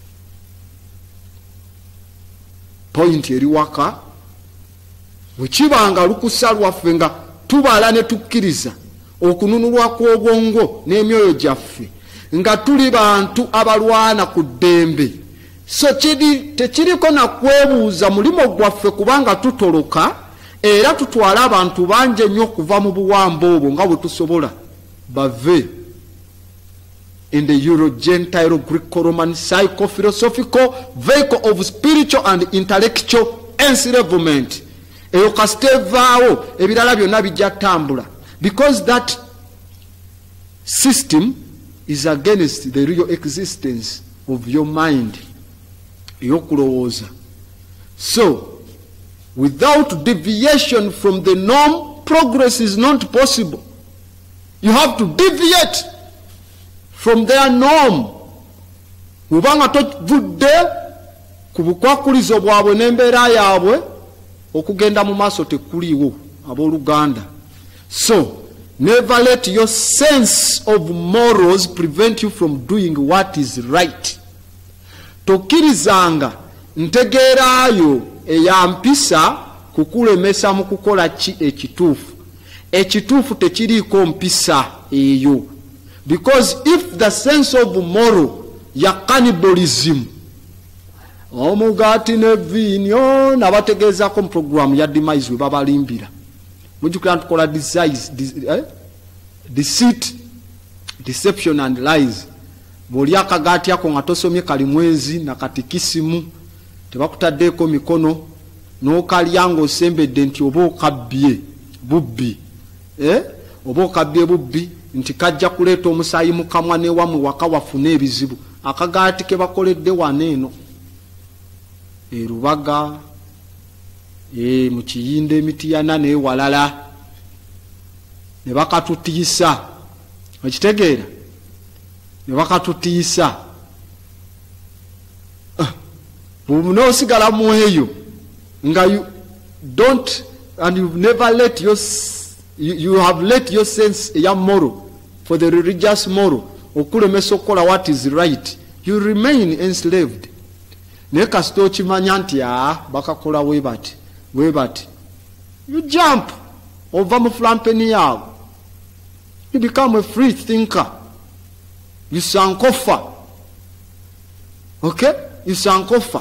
Point eriwaka. Wechibanga lukusa lwaffe nga tubala ne tukkiriza okununulwa kw'obwongo n'emyoyo gyaffe nga tuli bantu abalwana ku ddembe. So kiri tekiriko na kwebuuza mulimo gwaffe kubanga tutoloka era tutwala abantu bangi ennyo okuva mu buwambo obwo nga bwe tusobola bave in the Euro-Gentile Greco-Roman psycho-philosophical vehicle of spiritual and intellectual enslavement. Eyo kastevaawo ebirala byonna bijja tambula because that system is against the real existence of your mind eyokulowooza. So without deviation from the norm, progress is not possible. You have to deviate from their norm. Mubanga tovudde ku bukwakulizo bwabwe n'embeera yaabwe okugenda mu maaso tekuliwo abooluganda. So never let your sense of morals prevent you from doing what is right. Tokkirizanga ntegeeraayo eyampisa kukulemesa mu kukola ki ekituufu. Ekituufu tekiriiko mpisa eyo. Because if the sense of moral ya cannibalism, omugati ne vinyo nabategeezako mu programu ya demise we babalimbira. Mujukira ntukola desires, eh? Deceit, deception and lies. Boli akagati ako nga tosomye kalimwezi na katikisimu tebakutaddeko mikono n'okalyango osembedde nti oba okabbye bubbi, eh? oba okabbye bubbi nti kajja kuleeta omusaayi mu kamwa n'ewammwe waka wafuna ebizibu. Akagaati ke bakoledde waneeno e Rubaga, e mu Kiyinde Emitiyana n'ewalala ne bakatutiisa. Okitegeera? Ne bakatutiisa. Bw'onoosigala mu eyo nga you don't and you've never let your you, you have let your sense ya moral for the religious moral okulemesa okukola what is right, you remain enslaved. Naye kasita okimanya nti aa bakakola we bati we bati, you jump ova mu flampeni yaawe, you become a free thinker, you sankofa. Okay, you sankofa.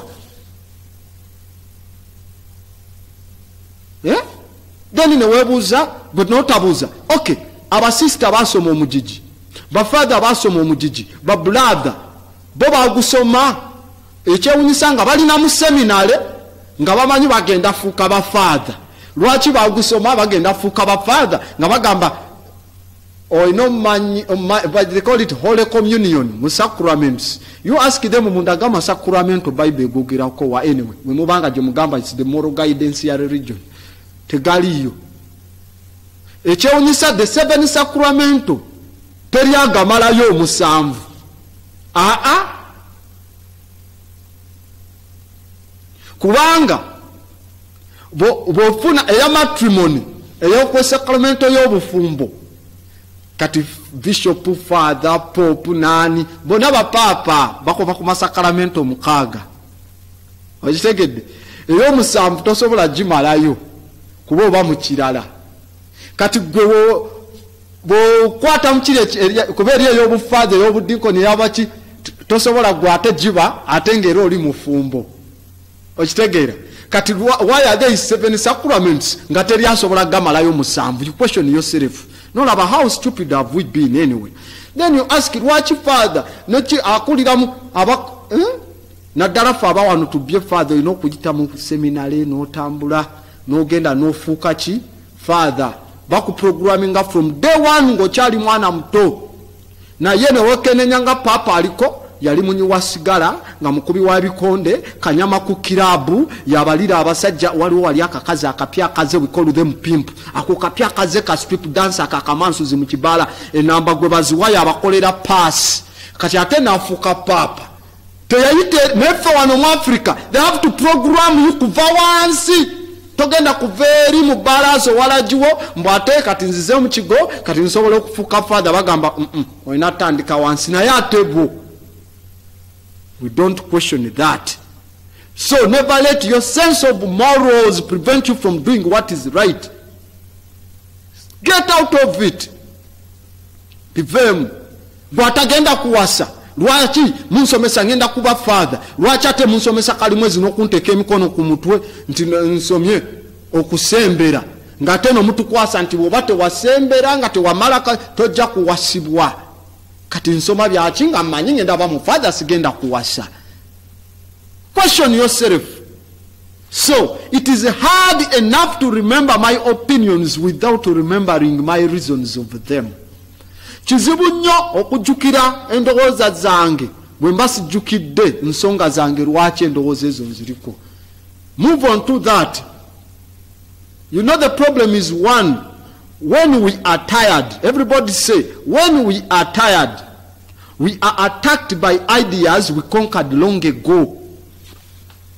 Yeah? Then newebuuza but notabuuza. Okay, abasista basoma omugigi, bafather basoma omugigi, babrother bo bagusoma. Ekyewunyisa nga balina mu seminale nga bamanyi bagenda fuuka bafather. Lwaki bagusoma bagenda fuuka bafather nga bagamba oyina omumanyi, they call it Holy Communion mu sacraments. You ask them mundagama sacramento Bible egogerako wa anyway. Mwe mubanga gye mugamba it's the moral guidance ya religion. Tegaliyo. Ekyewunyisa the seven sacramento teryagamalayo omusanvu. Ah ah. Kubanga bw'ofuna eya matrimony ey'okwe sacramento y'obufumbo kati bishop, father, pope nani bonna bapapa bakova ku masakramento mukaaga. Okitegedde? Ey'omusanvu tosobola gimalayo kuba oba mu kirala. Kati gwe bw'okwata mu kiri kuba eri ey'obufather ey'obudikoni ey'abaki tosobola gwe ate giba ate ng'era oli mufumbo. Okitegeera? Kati why are there seven sacraments nga teryasobola gamalayo musanvu? You question yourself. No laba how stupid have we been anyway? Then you ask lwaki father neki akuliramu aba eh? Naddala fe aba wano tubye father olina okuyita mu seminary n'otambula n'ogenda n'ofuuka ki father. Bakuprogramminga from day one ng'okyali mwana muto. Naye newekenenya nga papa aliko yali munyi wa sigala nga mukubi wa bikonde kanyama ku kirabu yabalira abasajja waliwo wali akakazi akapya akaze we call them pimp. Ako kapya akaze ka strip dancer akakamansuzi mu kibala enamba gwe baziwa yabakolera pass. Kati ate nafuka papa teyayite nefe wano mu Africa they have to program you kuva wansi togenda kuveeri mu balazo walajiwo mbate kati nzize mu kigo kati nsobola okufuka father bagamba mm -mm, oyina tandika wansi naye atebo. We don't question that. So never let your sense of morals prevent you from doing what is right. Get out of it. Bivemu. Bwatagenda kuwasa. Lwaki munsomesa ngenda kuba father. Lwaki ate munsomesa kalimwezi n'okunteka emikono ku mutwe nti nsomye okusembera. Nga teno mutu kwasa nti bw'oba tewasembera nga tewamala tojja kuwasibwa. Kati nsoma byaki nga mmanyi ngenda ba mu father sigenda kuwasa. Question yourself. So it is hard enough to remember my opinions without remembering my reasons of them. Kizibu nnyo okujjukira endowooza zange bwe mba sijjukidde nsonga zange lwaki endowooza ezo nziriko. Move on to that. You know the problem is one. When we are tired, everybody say, when we are tired, we are attacked by ideas we conquered long ago.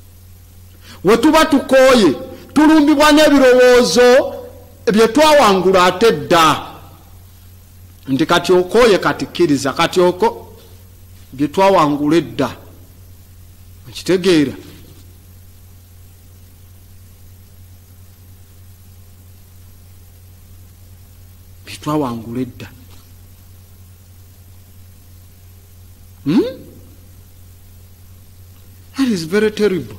we tuba tukooye tulumbibwa n'ebirowoozo bye twawangula ate dda nti kati okooye kati kkiriza kati oko bye twawangula edda okitegeera bye twawangula edda hmm? That is very terrible.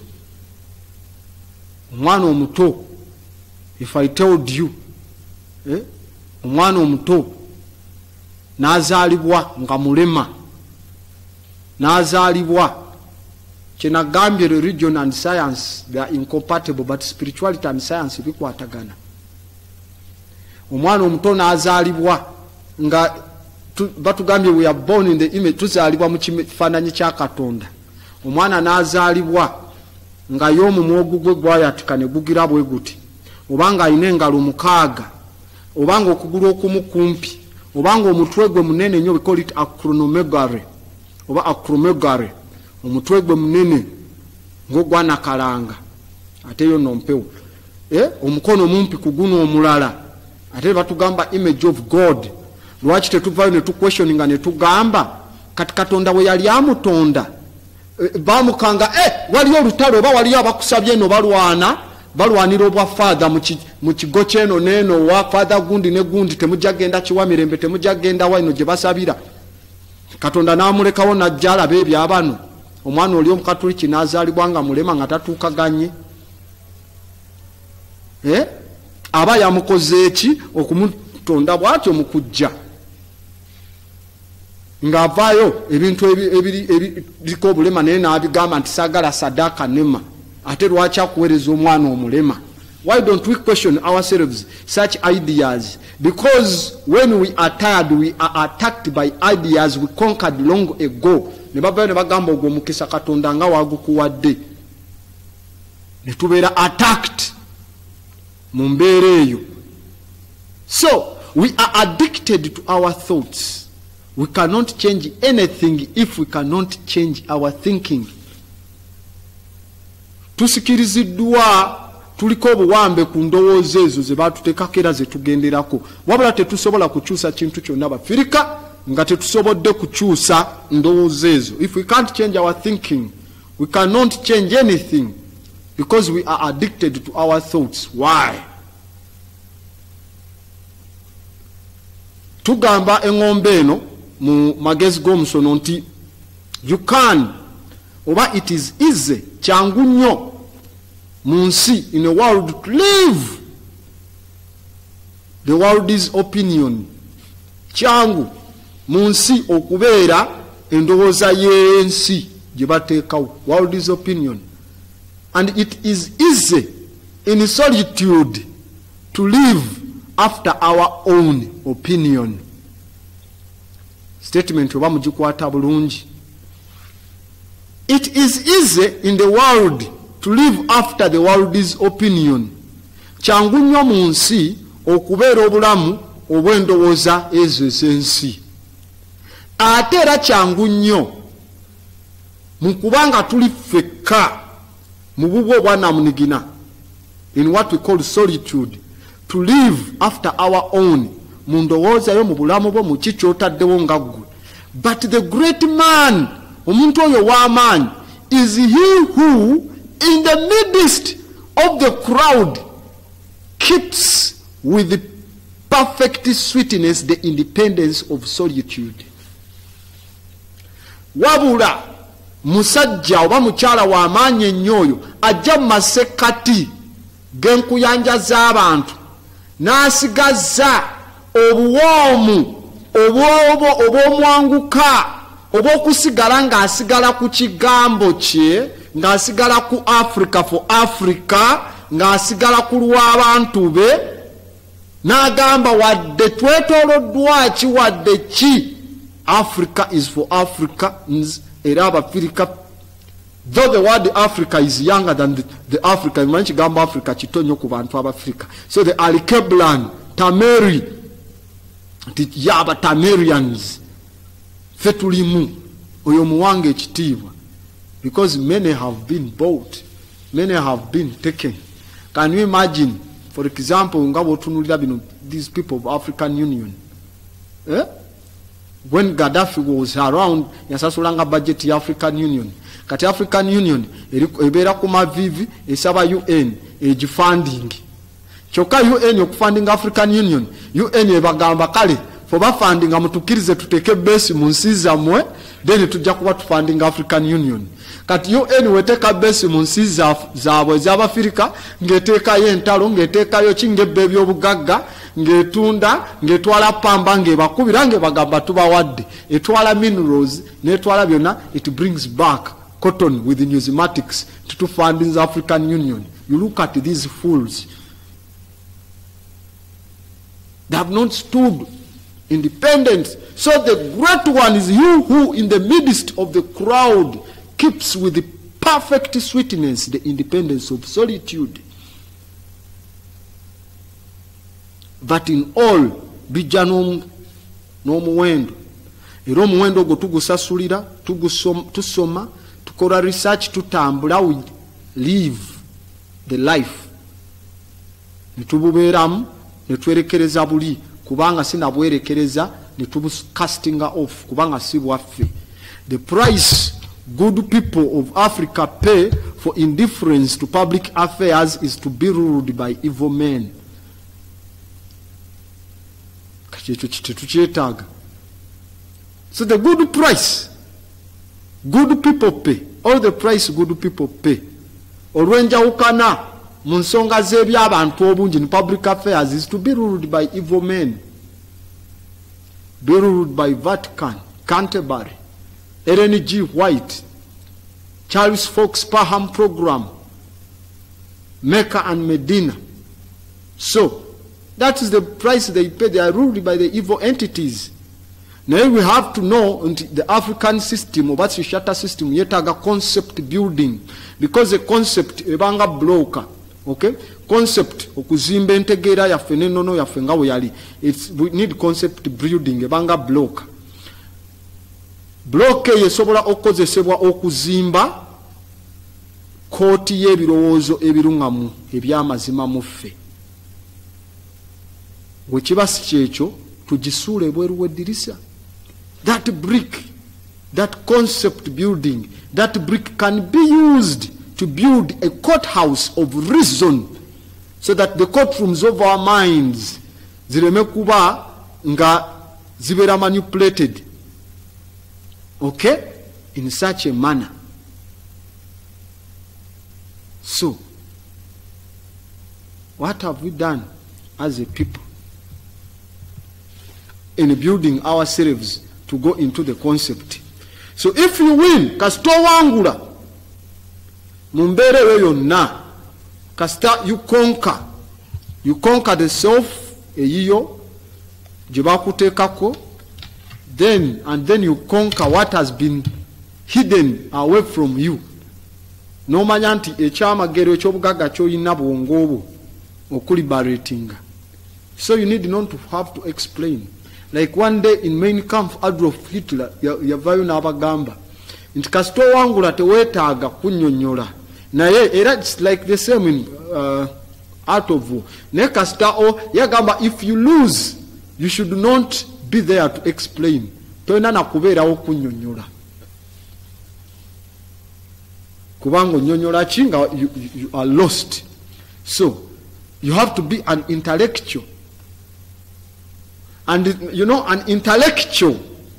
Omwana omuto, if I told you, eh? Omwana omuto n'azaalibwa nga mulema, n'azaalibwa kyenagambye religion and science they are incompatible, but spirituality and science bikwatagana. Omwana omuto n'azaalibwa nga batugambye we are born in the image, tuzaalibwa mu kifaananyi kya Katonda. Omwana n'azaalibwa nga y'omumwa ogugwe gwayatika ne gugira bwe guti, obanga alina engalo mukaaga, obanga okugulu okumu kumpi, obanga omutwe gwe munene nnyo, we call it acromegaly oba acromegaly, omutwe gwe munene ng'ogwanakalanga ate yo nompewo, eh? Omukono mumpi ku guno omulala, ate batugamba image of God. Lwaki tetuvaayo ne tuquestioninga ne tugamba kati Katonda we yali amutonda bamukanga eh waliyo olutalo oba waliyo abakusabye no balwana balwanira obwa father mu kigo kyeno neno wa father gundi ne gundi temujagenda kiwa mirembe temujagenda waino gye basabira. Katonda n'amulekawo najjala bebi abano omwana oli omukatoliki n'azaalibwa nga mulema nga tatuukaganye, eh aba yamukoze eki okumutonda bwatyo mu kujja ngavayo ebintu ebiriko obulema naye n'abigamba nti sagala sadaka nema, ate lwaki akuweereza omwana omulema? Why don't we question ourselves such ideas? Because when we are tired, we are attacked by ideas we conquered long ago. Ne bavayo ne bagamba ogwo omukisa Katonda nga wagukuwadde, ne tubeera attacked mu mbeera eyo. So we are addicted to our thoughts. We cannot change anything if we cannot change our thinking. Tusikiriziddwa tuliko obuwambe ku ndowooza ezo ze batuteekako era ze tugenderako, wabula tetusobola kukyusa kintu kyonna Bafirika nga tetusobodde kukyusa ndowooza ezo. If we can't change our thinking, we cannot change anything because we are addicted to our thoughts. Why? Tugamba engombe eno mu magezi g'omusono nti you can oba it is easy, kyangu nnyo mu nsi, in a world to live the world's opinion, kyangu mu nsi okubeera endowooza y'ensi gye bateekawo, world's opinion, and it is easy in solitude to live after our own opinion. Statement oba mugikwata bulungi. It is easy in the world to live after the world's opinion. Kyangu nnyo mu nsi okubeera obulamu obw'endowooza ezo ez'ensi. Ate era kyangu nnyo mu kubanga tuli ffekka mu bubwo obwanamunigina, in what we call solitude, to live after our own, mu ndowooza yo mu bulamu bwo mu kikyotaddewo nga ggwe. But the great man, omuntu oyo w'amaanyi, is he who in the midst of the crowd keeps with the perfect sweetness the independence of solitude. Wabula musajja oba mukyala w'amaanyi ennyo oyo ajja mu masekkati g'enkuyanja z'abantu n'asigaza obuwoomu obw'omwanguka obw'okusigala ng'asigala ku kigambo kye, ng'asigala ku Africa for Africa, ng'asigala ku lw'abantu be, n'agamba wadde twetooloddwa ki wadde ki, Africa is for Africans, era Abafirika, though the word Africa is younger than the, the Africa, manyi kigambo Africa kitonyo ku bantu Abafirika. So the Alikeblan, Tameri, yaba Tamerians, fetulimu, oyo muwange ekitiibwa, because many have been bought many have been taken. Can you imagine, for example, these people of African Union? Eh? When Gaddafi was around, yasasulanga budget the African Union. Kati African Union, ebera kuma vivi, esaba U N, eji funding. Choka U N yokufunding African Union, U N ebagamba kale, for ba funding amutukirize tuteke base munsiza mwe, then tujja kuba funding African Union. Kati U N weteka base munsiza zaabwe z'Abafirika, ngeteka yentalo, ngeteka yo chingebbe by'obugagga, ngetunda, ngetwala pamba, ngebakubira, ngebagamba tubawadde, etwala minerals, netwala byonna, it brings back cotton with the numismatics to fund the African Union. You look at these fools. They have not stood independence. So the great one is you who in the midst of the crowd keeps with the perfect sweetness the independence of solitude. But in all, bija n'omuwendo. Era omuwendo ogwo tugusasulira, tusoma, tukola research, tutambula, we live the life. Netububeeramu, netwerekereza buli, kubanga sinabwerekereza, netubukastinga off, kubanga si bwaffe. The price good people of Africa pay for indifference to public affairs is to be ruled by evil men. So the good price, good people pay. All the price good people pay. Olwenjawukana mu nsonga z'ebyabantu obungi in public affairs is to be ruled by evil men. Be ruled by Vatican, Canterbury, Ellen G. White, Charles Fox Parham Program, Mecca and Medina. So, that is the price they pay. They are ruled by the evil entities. Now we have to know the African system, or what's the shatter system, yet a concept building. Because the concept, ebanga bloka, okay? Concept, okuzimba entegeera ya fenenono ya fengawo yali. It's, we need concept building, ebanga bloka. Bloke yesobola okozesebwa okuzimba kooti y'ebirowoozo ebirungamu ebyamazima mu ffe. Wekiba si kyekyo tugisuula ebweru w'eddirisa. That brick, that concept building, that brick can be used to build a courthouse of reason, so that the courtrooms of our minds zireme kuba nga zibera manipulated, okay, in such a manner. So, what have we done as a people in building ourselves to go into the concept? So if you win, kasito wangula mumbere yonna, kasita you conquer, you conquer the self eyiyo jebakutekako, then and then you conquer what has been hidden away from you. Nomanya nti ekyamagero ekyobugagga kyoyina bwongo obwo okuliberatinga. So you need not to have to explain. Like one day in Mein Kampf, Adolf Hitler yavayo n'abagamba nti kasito wangula tewetaaga kunnyonnyola naye era it's like the same in uh, Art of War. Naye kasita o yagamba if you lose you should not be there to explain. Tolina na kubeerawo kunnyonnyola kubanga onnyonnyola ki nga you, you are lost. So you have to be an intellectual. And you know, an intellectual,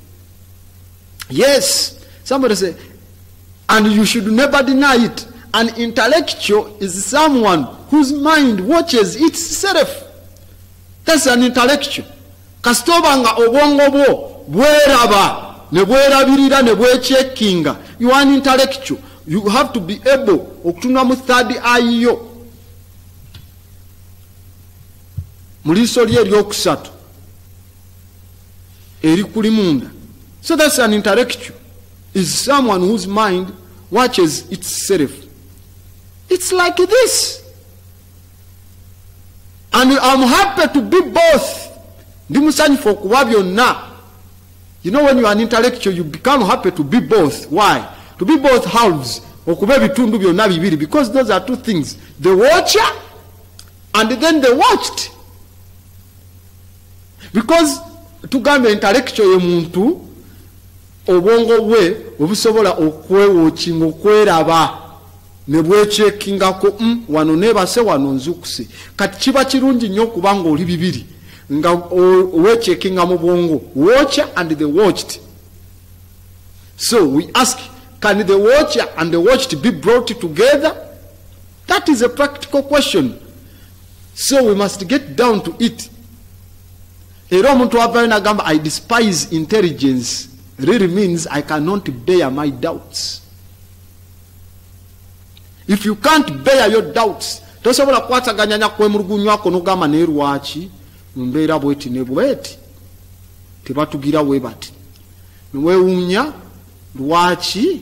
yes, somebody say, and you should never deny it, an intellectual is someone whose mind watches itself. That's an intellectual. Kasitobanga obwongo bwo bweraba ne bwerabirira ne bwecheckinga, you are an intellectual. You have to be able okutuna mu third eye yo muliso lye lyokusatu eri kuli munda. So that's an intellectual. Is someone whose mind watches itself. It's like this. And I'm happy to be both. Ndimusanyufu okuba byonna. You know, when you are an intellectual, you become happy to be both. Why? To be both halves okuba ebitundu byonna bibiri, because those are two things, the watcher and then the watched. Because tugambe intellectual ye muntu obwongo bwe obusobola okwewochinga okweraba ne bwechekingako mm, wano nebase wano nzukuse. Kati kiba kirungi nnyo kubanga oli bibiri nga owechekinga mu bwongo, watcher and the watched. So we ask, can the watcher and the watched be brought together? That is a practical question. So we must get down to it. I despise intelligence really means I cannot bear my doubts. If you can't bear your doubts, tosobola kwataganya kwemulugunywa ko nogamba ne lwaki mbeera bweti ne bweti tebatugira we bati niwewunya lwaki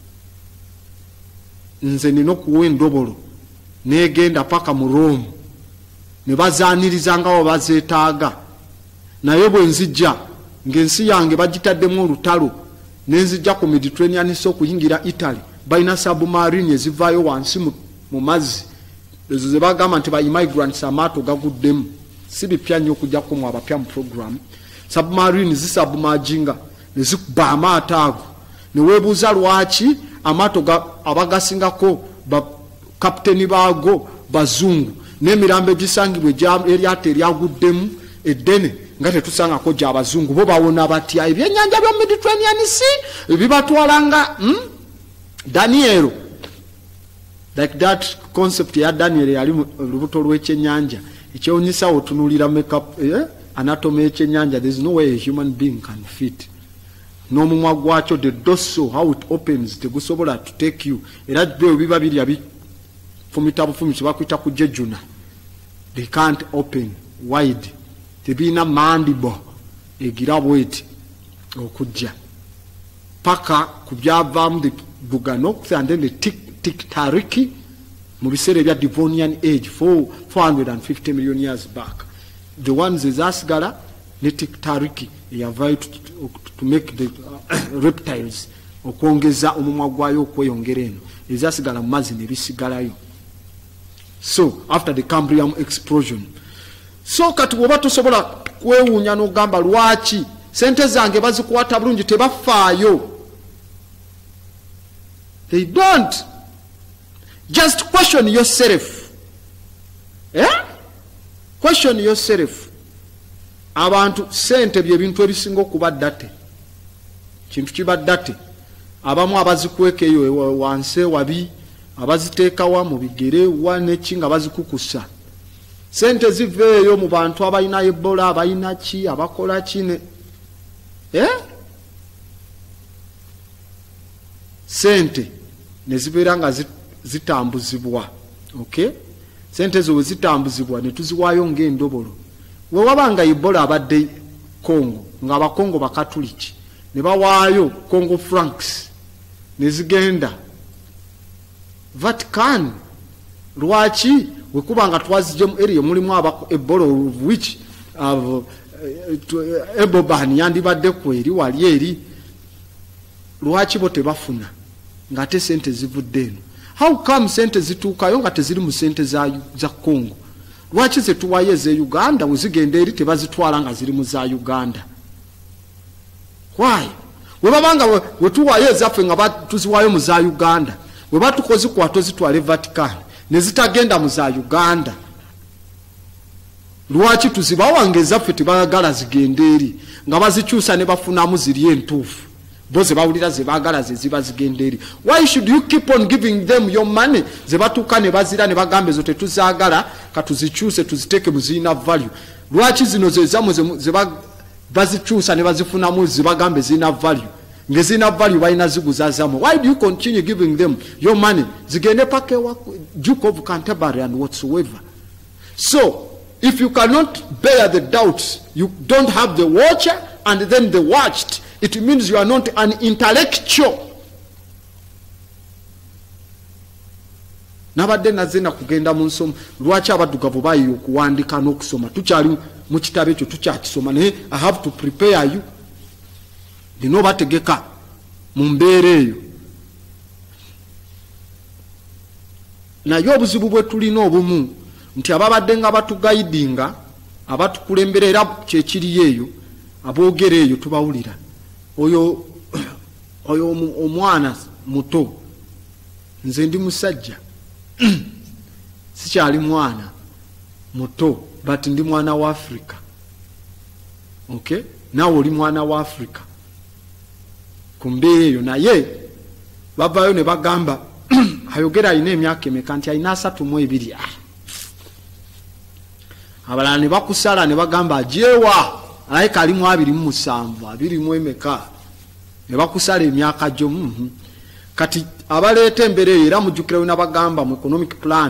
nze nino kuwa endobolo negenda paka mu Rome ne bazaanirizanga abo bazeetaaga naye bwe nzijja ng'ensi yange bagitaddemu olutalo nenzijja ku Mediterranean so okuyingira Italy balina submarine ezivaayo wansi mu mazzi ezo ze bagamba nti ba immigrants amaato gaguddemu si bipya nnyo okujjako mu abapya mu program. Submarine zisubmerginga ne zikuba amaato ago ne weebuuza lwaki amaato abagasingako ba kapiteni baago bazungu n'emirambo egisangibwa eryato eryaguddemu eddene nga tetusangako gy'abazungu bo bawona batya ebyennyanja bya Mediterranean Sea bibatwalanga hmm? Daniel, like that concept ya Daniel yali lubuto lw'ekyennyanja ekyewunyisa otunulira makeup eh? Anatomy y'ekyennyanja, there is no way a human being can fit. N'omumwa gwakyo, the dorsal, how it opens, tegusobola to take you. Era byo biba biri abi fumita bufumi kibakwita kujejuna. They can't open wide. Tebina mandible egira bweti okujja paka kubyavamu the Buganox and then the Tik Tik Tariki mu biseera bya Devonian age for four hundred fifty million years back. The ones ezasigala ne Tik Tariki yavayo to, to, to make the uh, reptiles okwongeza omumwa gwayo okweyongera eno ezasigala mu mazzi ne bisigalayo. So after the Cambrian explosion, so kati bwoba tosobola kwewuunya n'ogamba lwaki sente zange bazikwata bulungi tebafaayo. They don't. Just question yourself. Eh? Question yourself. Abantu sente bye bintu ebisinga okuba ddate. Kintu kiba ddate. Abamu abazikweka eyo wansi wabi, abaziteekawa mu bigere wa neki nga bazikukusa. Sente ziveeyo mu bantu abalina Ebola, abalina ki, abakola kine. Eh? Sente nezibeera nga zitambuzibwa. Okay? Sente zo zitambuzibwa ne tuziwaayo ng'endobolo. We wabanga Ebola abadde Congo, nga abakongo bakatuliki, ne bawaayo Congo francs, ne zigenda Vatican. Lwaki? Wekubanga twazijemu area mulimu aba Ebola which uh, Eboban yandibadde kweri wali eri. Lwaki bo tebafuna ngate sente zivudde eno? How come sente zituukayo nga teziri mu sente za, za Congo? Lwaki zetuwayo eze Uganda wezigenda eri tebazitwala nga ziri mu za Uganda? Why? Webabanga wetuwayo ezaffe nga tuziwayo mu za Uganda, webatukozikwata zitwale Vatican nezitagenda mu za Uganda. Lwaki tuzibawange ezaffe tebagala zigenda eri nga bazikyusa ne bafunamu ziri entuufu? Boze bawulira ze bagala ze ziba zigenda eri. Why should you keep on giving them your money? Ze batuka ne bazira ne bagambe zo tetuzagala katuzikyuse tuziteke mu zina value. Lwaki zino ze zamu ze bazikyusa ne bazifunamu zibagambe zina value? Ngezina value bayina ziguzazamu. Why do you continue giving them your money? Zigende pake wa Duke of Canterbury and whatsoever. So, if you cannot bear the doubts, you don't have the watcher and then the watched, it means you are not an intellectual. Nabadde nazena kugenda mu nsomo lwaki abaddugavu bayiyo okuwandika n'okusoma tukyali mu kitabo ekyo tukyakisoma naye I have to prepare you. Dino bategeka mu mbeera eyo. naye obuzibu bwe tulina obumu nti ababadde nga batugaidinga abatukulembera era kyekiri eyo aboogera eyo tubawulira oyo oyo omwana muto nze ndi musajja sikyali mwana muto but ndi mwana wa Africa. Okay, nawe oli mwana wa Africa kumbeera eyo naye bavayo ne bagamba ayogera alina emyaka emeka nti alina asatu mu ebiri. Abalala ne bakusala ne bagamba ajewa aye kalimu abiri mu musanvu abiri mu emeka ne bakusala emyaka gyo. mm-hmm. Kati abaleeta embere era mujjukira wena bagamba mu economic plan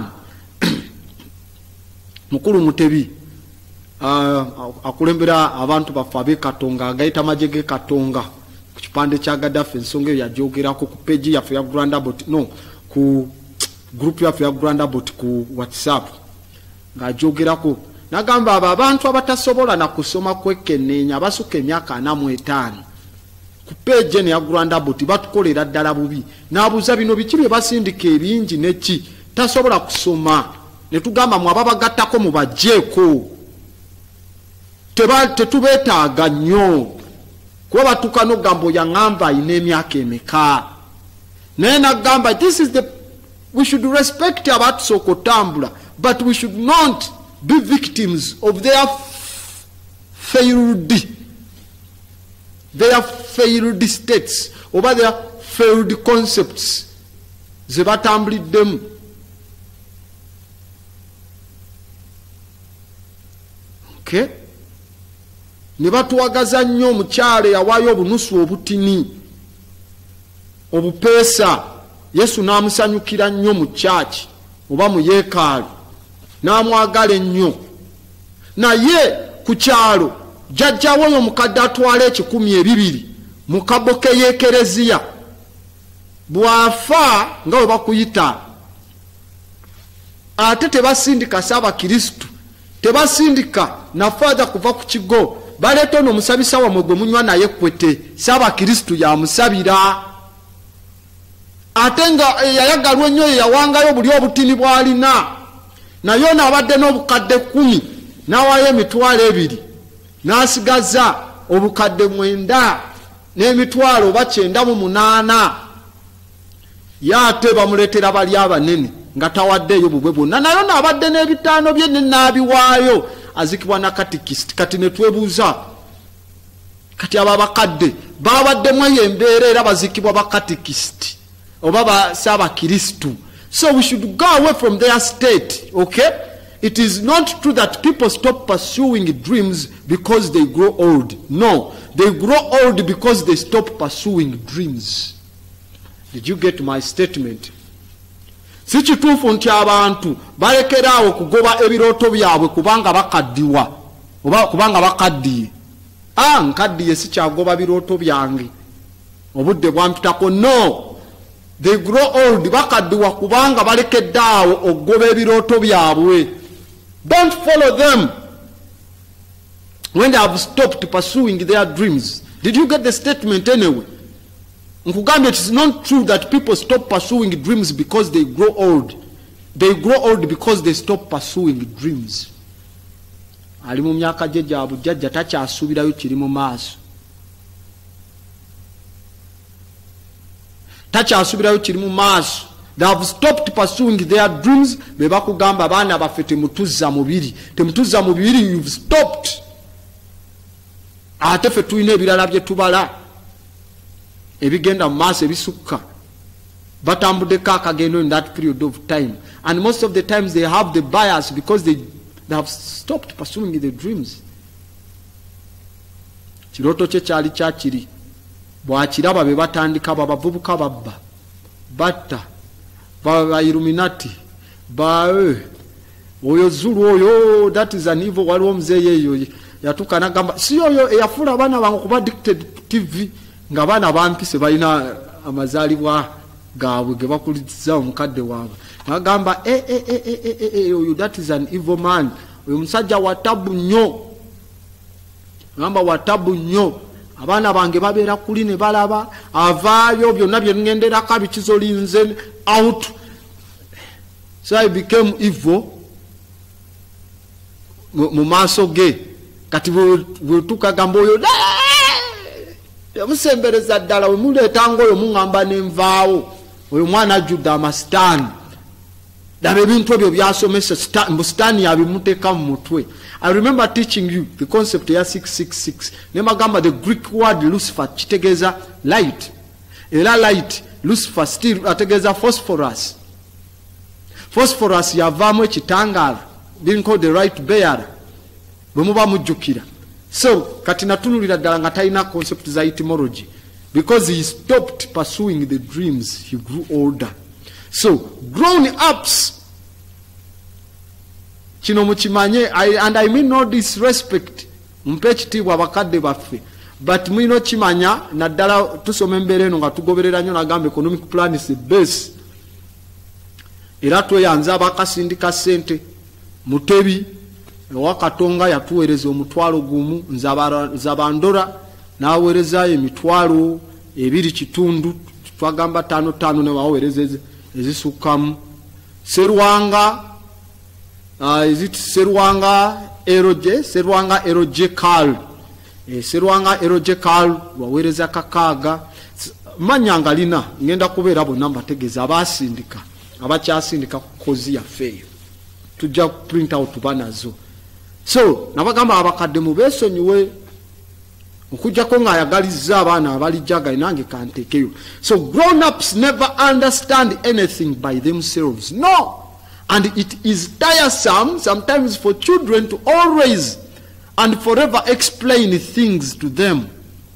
mukulu Mutebi uh, akulembera abantu bafa be Katonga agaita majege Katonga ku kipande kya Gaddafi ensonga yajogerako ku page ya ya Grandabot no ku group ya ya Grandabot ku WhatsApp ngajogerako nagamba aba abantu abatasobola na kusoma kwekenenya basuka emyaka ana mu etaano ku page ne ya Grandabot batukolera ddala bubi nabuza bino bikibye basindika ebingi neki tasobola kusoma ne tugamba mu ababagattako mu bajjeeko teba tetubetaaga nnyo kuba batuuka n'ogamba yaŋŋamba alina emyaka emeka naye nagamba this is the we should respect abatusooka otambula but we should not be victims of their failed their failed states oba their failed concepts ze batambuliddemu. Okay, ne batuwagaza nnyo omukyale yawaayo obunusu obutini obupeesa Yesu n'amusanyukira nnyo mu kyaki oba mu yeekaalu n'amwagala ennyo naye ku kyalo jjajjawo oyo mukadde atwala ekikumi ebibiri mu kabo ke y'ekereziya bw'afa nga we bakuyita ate tebasindika Saabakristu tebasindika na fadha kuva ku kigo baleeta ono omusabisa wamwe gwe munywa naye kwete Saabakristu yamusabira ate nga yayagalwa ennyo yawangayo buli obutini bw'alina naye ono abadde n'obukadde kumi n'awaayo emitwalo ebiri n'asigaza obukadde mwenda n'emitwalo oba kyenda mu munaana ye ate bamuleetera bali abanene nga tawaddeeyo bubwe bwonna naye ono abadde n'ebitaano bye ne n'abiwaayo azikibwa na katikisiti. Kati ne twebuuza kati aba bakadde babaddemu eyo embeera era bazikibwa bakatikisiti oba ba Saabakristu. So we should go away from their state. Okay, it is not true that people stop pursuing dreams because they grow old. No, they grow old because they stop pursuing dreams. Did you get my statement? Si kituufu nti abantu balekeraawo kugoba ebirooto byabwe kubanga bakaddiwa oba kubanga bakaddiye. Ah, nkaddiye si kyagoba birooto byange obudde bwampitako. No, they grow old bakaddiwa kubanga balekeddaawo okugoba ebirooto byabwe. Don't follow them when they have stopped pursuing their dreams. Did you get the statement anyway? Nkugambye, it is not true that people stop pursuing dreams because they grow old. They grow old because they stop pursuing dreams. Ali mu myaka gye gya bujjajja takyasuubirayo kiri mu maaso. Takyasuubirayo kiri mu maaso. They have stopped pursuing their dreams. Be bakugamba baana baffe temutuzza mubiri. Temutuzza mubiri, you've stopped. Ate ffe tulina ebirala bye tubala ebigenda mu maaso ebisukka batambuddeko akagendo in that period of time, and most of the times they have the bias because they, they have stopped pursuing the dreams. Kirooto kye kyali kyakiri bwakiraba be batandika babavubuka babba batta ba Illuminati bae oyo Zulu oyo, that is an evil. Waliwo omuzeeyi eyo yatuuka n'agamba si oyo eyafuula abaana bange okuba addicted T V nga baana bampise balina amazaalibwa gaabwe ge bakuliza omukadde waabwe. N'agamba eh eh eh eh eh oyo, that is an evil man. Oyo musajja watabu nnyo, ngamba watabu nnyo. Abaana bange babeera kuli ne balaba avaayo byonna bye ngenderako bikizo linze out. So I became evil mu maaso ge kati bwetukagamba oyo yamusembereza ddala wemuleetanga oyo muŋŋamba nenvaawo oyo mwana ajjudde amasitaani ddala ebintu ebyo byasomesa mbu sitaani yabimuteeka mu mutwe. I remember teaching you the concept ya six six six ne magamba the Greek word Lucifer kitegeeza light era light Lucifer still ategeeza phosphorus. Phosphorus yavaamu ekitangaala being called the right bearer bwe muba mujjukira. So kati natunulira ddala nga talina concept za etymology because he stopped pursuing the dreams, he grew older. So grown ups kino mukimanye, and I mean no disrespect, mpe ekitiibwa abakadde baffe, but mwino kimanya naddala tusoma embeera eno nga tugoberera nnyo nagamba economic plan is the base. Era tweyanza abakasindika ssente Mutebi Wakatonga yatuweereza omutwalo gumu Nzabandora n'aweerezayo emitwalo ebiri kitundu twagamba tano tano ne baweereza ezisukkamu. Serwanga uh, is it Serwanga Eroje Serwanga Eroje Karl e, Serwanga Eroje Karl waweereza kakaaga manyanga lina ngenda kubeera bonna mbategeeza abasindika abakyasindika kozi yafeeyo tujja print out banazo. So nabagamba abakadde mu beesonyiwe okujjako ng'ayagalizza abaana abalijjaga nange kantekeyo. So grown ups never understand anything by themselves, no, and it is tiresome sometimes for children to always and forever explain things to them.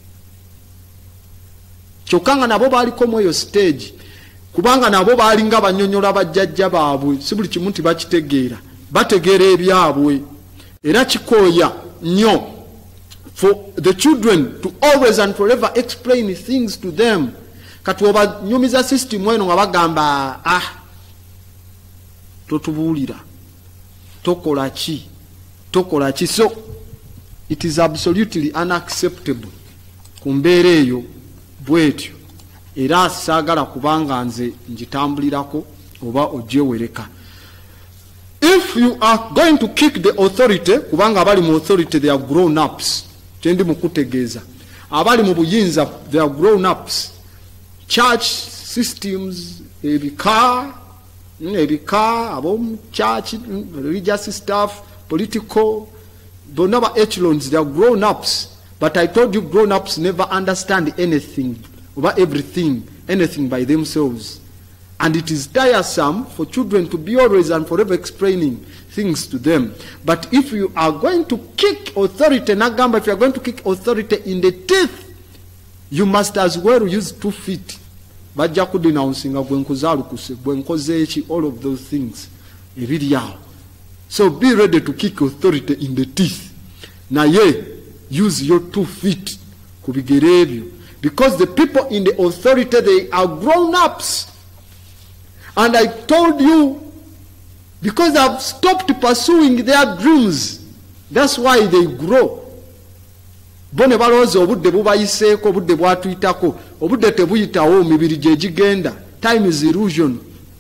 Kyokanga nabo baaliko mu eyo stage kubanga nabo baalinga banyonyola bajjajja baabwe si buli kimu nti bakitegeera bategeera ebyabwe era kikoya nnyo for the children to always and forever explain things to them. Kati obanyumiza system eno nga bagamba ah totubuulira tokola ki tokola ki. So it is absolutely unacceptable ku mbeera eyo bwetyo era saagala kubanga nze njitambulirako oba ogyewereka. If you are going to kick the authority kubanga abali mu authority they are grown ups kyendi mukutegeeza abali mu buyinza they are grown ups. Church systems ebika ebika abom church religious staff political bonna ba echelons they are grown ups, but I told you grown ups never understand anything over everything anything by themselves, and it is tiresome for children to be always and forever explaining things to them. But if you are going to kick authority nagamba if you are going to kick authority in the teeth, you must as well use two feet. Bajja kudenouncinga bwenkuzaalukuse bwenkozeeki all of those things ebiri awo. So be ready to kick authority in the teeth, naye use your two feet ku bigere ebyo, because the people in the authority they are grown ups. And I told you, because they have stopped pursuing their dreams, that's why they grow. Bone balowooza obudde bubayiseeko obudde bwatuyitako obudde tebuyitawo mibiri gye gigenda. Time is illusion.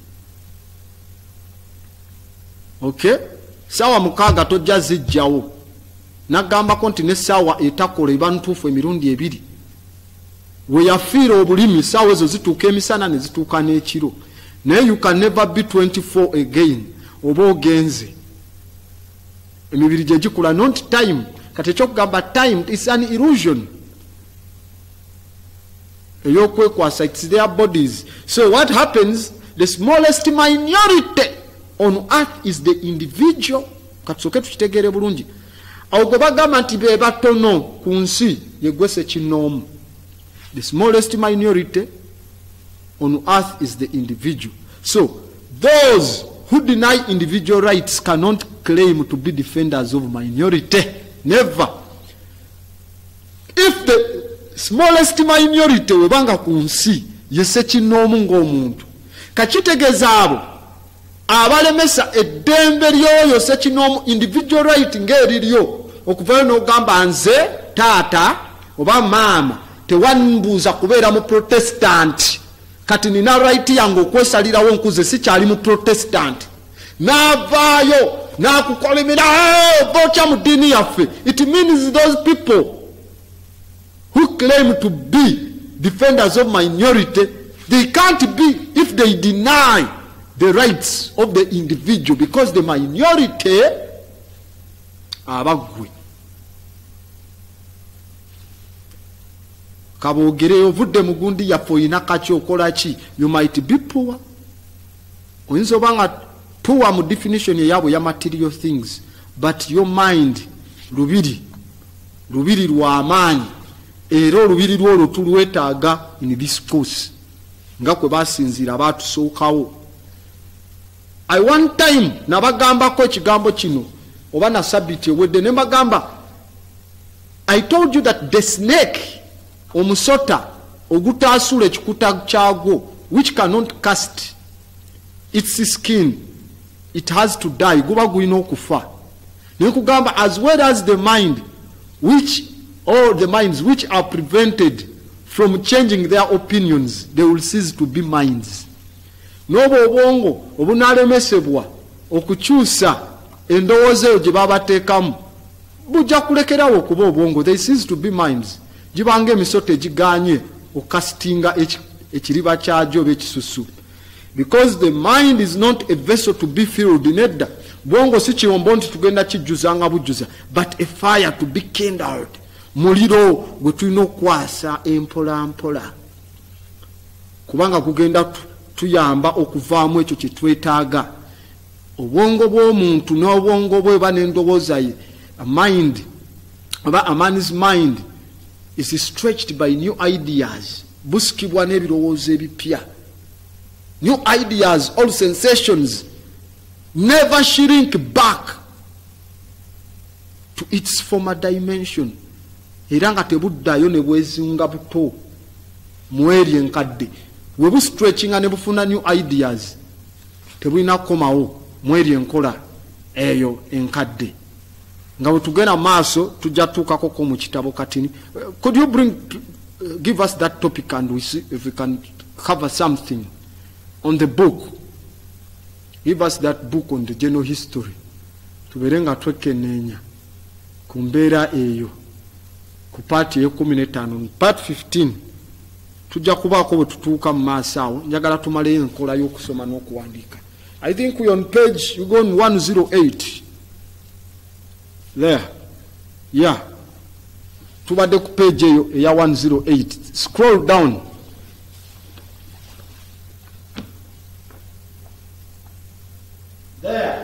Okay? Sawa mukaaga tojja zijjawo nagambako nti n'essaawa etakola eba ntuufu emirundi ebiri. We yafiira obulimi saawa ezo zituuka emisana ne zituuka n'ekiro, naye you can never be twenty-four again oba ogenze emibiri gye gikula. Not time kati ekyokugamba time is an illusion ey'okwekwasa, it's their bodies. So what happens, the smallest minority on earth is the individual. Katusoke tukitegeere bulungi awo gwe bagamba nti be batono ku nsi yegwese kinoomu. The smallest minority on earth is the individual. So those who deny individual rights cannot claim to be defenders of minority. Never. If the smallest minority webanga ku nsi yese kinoomu ng'omuntu, kakitegeeza abo abalemesa eddembe ly'oyo sekinoomu individual right ng'eriryo okuvayo n'ogamba nze taata oba maama tewanbuuza kubeera mu protestant kati nina right yange okwesalirawo nkuze sikyali mu protestant. n'avaayo n'akukolemera bookya mu ddiini yaffe. It means those people who claim to be defenders of minority, they can't be if they deny the rights of the individual, because the minority abagwe. Kabogere ovudde mu gundi yaffe oyina kaki okola ki? You might be poor. Oyinza obanga poor mu definition yaabwe ya material things, but your mind lubiri lubiri lwa maanyi, era olubiri lwolwo tulwetaaga in this course nga kwe basinziira baatusookawo. I one time nabagambako ekigambo kino oba na sabiti ewedde ne mbagamba, I told you that the snake, omusota ogutaasula ekikuta kyagwo, which cannot cast its skin, it has to die, guba gulina okufa. Nekugamba as well as the mind, which all the minds which are prevented from changing their opinions, they will cease to be minds. Nobo obwongo obunalemesebwa okukyusa endowooza eyo gye babateekamu bujja kulekerawo okuba obwongo, they cease to be minds. Gibanga emisoto egiganye okasitinga ekiriba kyagyo oba ekisusu. Because the mind is not a vessel to be filled, nedda bwongo si kiyombo nti tugenda kijjuzanga bujjuza, but a fire to be kindled, muliro gwe tulina okwasa empola mpola, kubanga kugenda tuyamba okuvaamu ekyo kye twetaaga. Obwongo bw'omuntu n'obwongo bwe ba n'endowooza ye, a mind oba a man's mind is stretched by new ideas, busikibwa n'ebirowoozo ebipya. New ideas, all sensations, never shrink back to its former dimension. Era nga tebuddayo ne bwezinga buto mweri enkadde. We bu stretching ne bufuna new ideas, tebulina kukomawo mweri enkola eyo enkadde. Nga bwetugenda maaso tujja tuukakoko mu kitabo katini. Could you bring, uh, give us that topic and we see if we can cover something on the book. Give us that book on the general history. Tubere nga twekenneenya ku mbeera eyo ku paati ey'ekumi n'etaano. Part fifteen tujja kubaako bwe tutuuka mu maaso awo, njagala tumaleyo enkola y'okusoma n'okuwandiika. I think we on page, you go on one oh eight. There. Yeah. Tubadde ku page eyo eya one oh eight. Scroll down. There.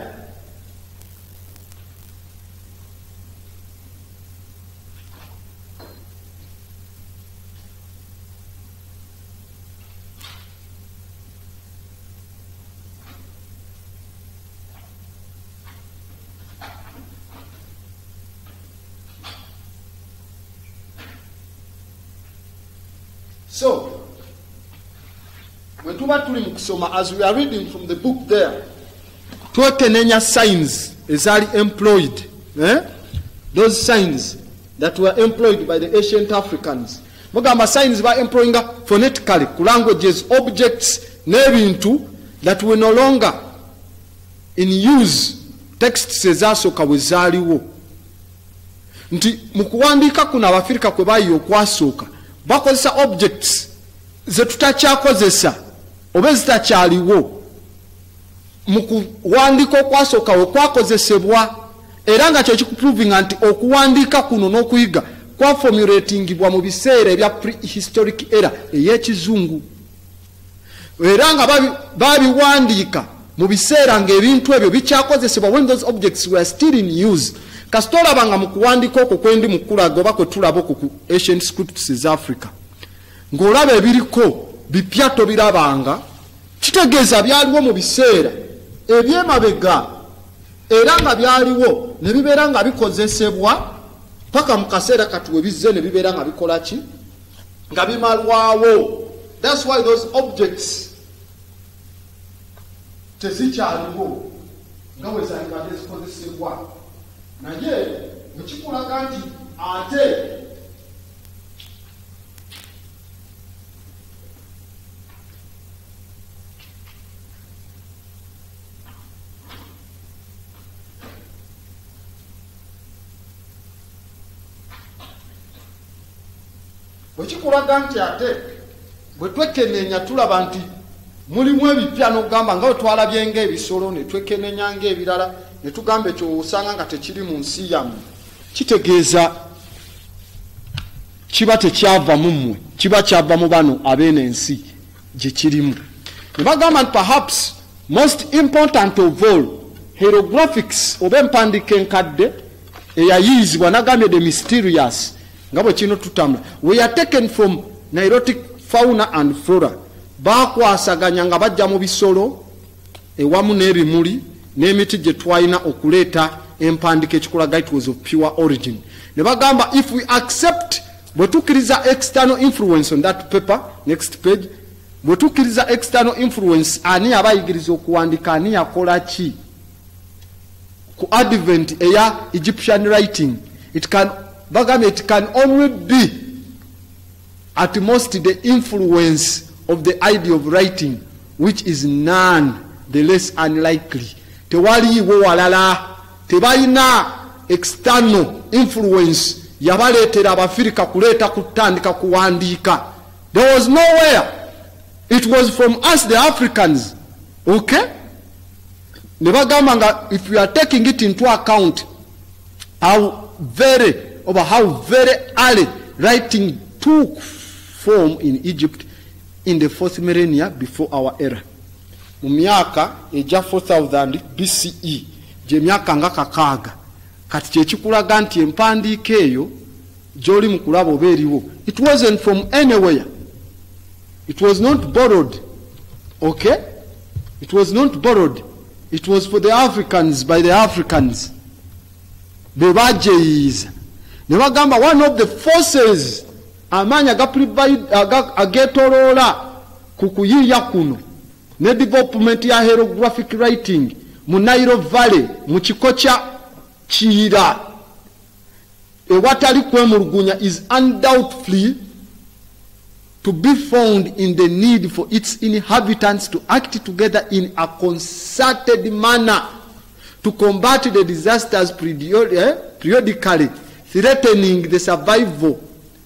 So, when tuba tuli mu kusoma, as we are reading from the book there, twekenenya signs ezaali employed, eh? Those signs that were employed by the ancient Africans. Mugamba signs ba employing phonetically ku languages, objects n'ebintu that were no longer in use. Texts ezasooka bwe zaaliwo. Nti mu kuwandiika kuno Abafirika kwe baayiwa okwasooka, bakozesa objects ze tutakyakozesa oba zitakyaliwo. Mu kuwandiika okwasooka we kwakozesebwa, era nga kyo kikuprovinga nti okuwandiika kuno n'okuyiga kwaformulatingibwa mu biseera ebya prehistoric era ey'ekizungu, era nga baabiwandiika mu biseera ng'ebintu ebyo bikyakozesebwa, when those objects were still in use. Kasitolaba nga mu kuwandiika okwo kwendi mu kulaga oba kwe tulaba okwo ku ancient scripts za Africa, ng'olaba ebiriko bipya tobirabanga, kitegeeza byaliwo mu biseera ebyemabega, era nga byaliwo ne bibeera nga bikozesebwa paka mu kaseera kati we bizze ne bibeera nga bikola ki, nga bimalwawo. That's why those objects tezikyaliwo nga we zaali zikozesebwa. Naye bwekikulaga nti ate wekikulaga nti ate bwe twekenneenya tulaba nti mulimu ebipya n'okugamba nga bwe twalabye ng'ebisolo ne twekenneenya ng'ebirala ne tugamba ekyo osanga nga tekiri mu nsi yammwe, kitegeeza kiba tekyava mu mmwe, kiba kyava mu bano abeena ensi gye kirimu. Ne bagamba nti perhaps most important of all hieroglyphics oba empandiika enkadde eyayiyizibwa nagambye the mysterious nga bwe kino tutambula we are taken from Nilotic fauna and flora, bakwasaganya nga bajja mu bisolo ewamu n'ebimuli n'emiti gye twalina okuleeta empandiika ekikulaga it was of pure origin. Ne bagamba if we accept bwe tukkiriza external influence on that paper, next page, bwe tukkiriza external influence, ani abayigiriza okuwandika, ani yakola ki ku advent eya Egyptian writing, it can bagambye it can only be at most the influence of the idea of writing, which is none the less unlikely. Tewaliwo walala, tebalina external influence yabaleetera abafirika kuleeta kutandika kuwandiika. There was nowhere. It was from us the Africans. Okay? Ne bagamba nga if we are taking it into account how very over how very early writing took form in Egypt in the fourth millennia before our era. Mu myaka eja four thousand B C E, gye myaka nga kakaaga, kati kyekikulaga nti empandiika eyo gy'oli mu kulaba oba eriwo. It wasn't from anywhere. It was not borrowed. Okay? It was not borrowed. It was for the Africans, by the Africans. Be bajeyiza. Ne bagamba one of the forces amaanyi ageetoloola ku kuyiiya kuno ne development ya hieroglyphic writing mu Nile Valley mu kiko kya Kiyira ewatali kwemulugunya is undoubtedly to be found in the need for its inhabitants to act together in a concerted manner to combat the disasters periodically threatening the survival,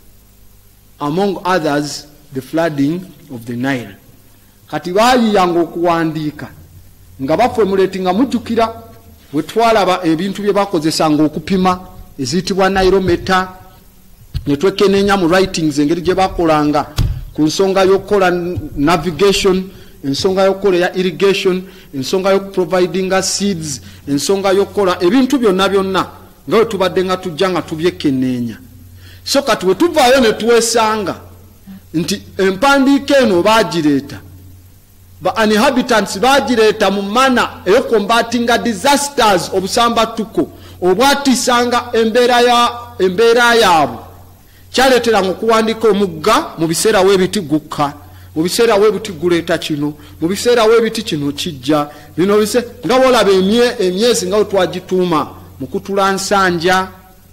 among others, the flooding of the Nile. Kati baayiyanga okuwandiika nga bafomulatinga mujjukira bwe twalaba ebintu bye bakozesanga okupima eziyitibwa Nilometer, ne twekenneenya mu writings engeri gye bakolanga ku nsonga y'okukola navigation, ensonga y'okukola ya irrigation, ensonga y'okuprovidinga seeds, ensonga y'okukola ebintu byonna byonna nga bwe tubadde nga tujja nga tubyekenneenya. So kati bwe tuvaayo ne tuwesanga nti empandiika eno baagireeta, ba inhabitants baagireeta mu mana ey'okombatinga disasters obusambatuko obwatisanga embeera ya embeera yaabwe, kyaleeteranga okuwandiika omugga mu biseera w'ebiti gukka, mu biseera w'ebiti guleeta kino, mu biseera w'ebiti kino kijja, bino bise nga boolaba emyezi nga twagituuma mu kutula nsanja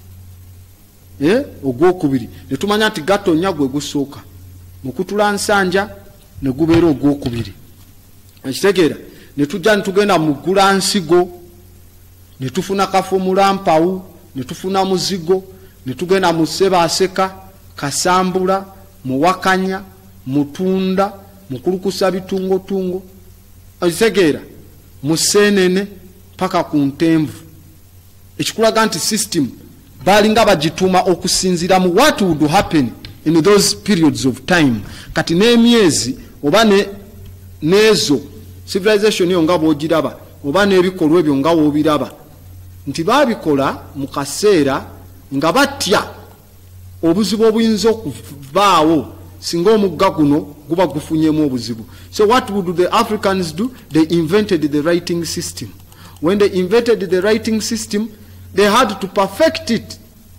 eh ogwokubiri ne tumanya nti Gatonnya gwe gusooka, mu kutula nsanja ne gubeera ogwokubiri. Ekitegeera ne tujja ne tugenda mu ggula nsigo ne tufuna kafumula mpawu, ne tufuna muzigo, ne tugenda mu Ssebaaseka, Kasambula, Muwakanya, Mutunda, Mukulukusa bitungotungo, ekitegeera mu Seenene paka ku Ntenvu. Ekikulaga nti system balinga bagituuma okusinziira mu what would happen in those periods of time. Kati n'emyezi oba ne nezo civilization yo nga bw'ogiraba oba n'ebikolwa ebyo nga w'obiraba nti baabikola mu kaseera nga batya obuzibu obuyinza okuvaawo singa omugga guno guba gufunyemu obuzibu. So what would the Africans do? They invented the writing system. When they invented the writing system, they had to perfect it.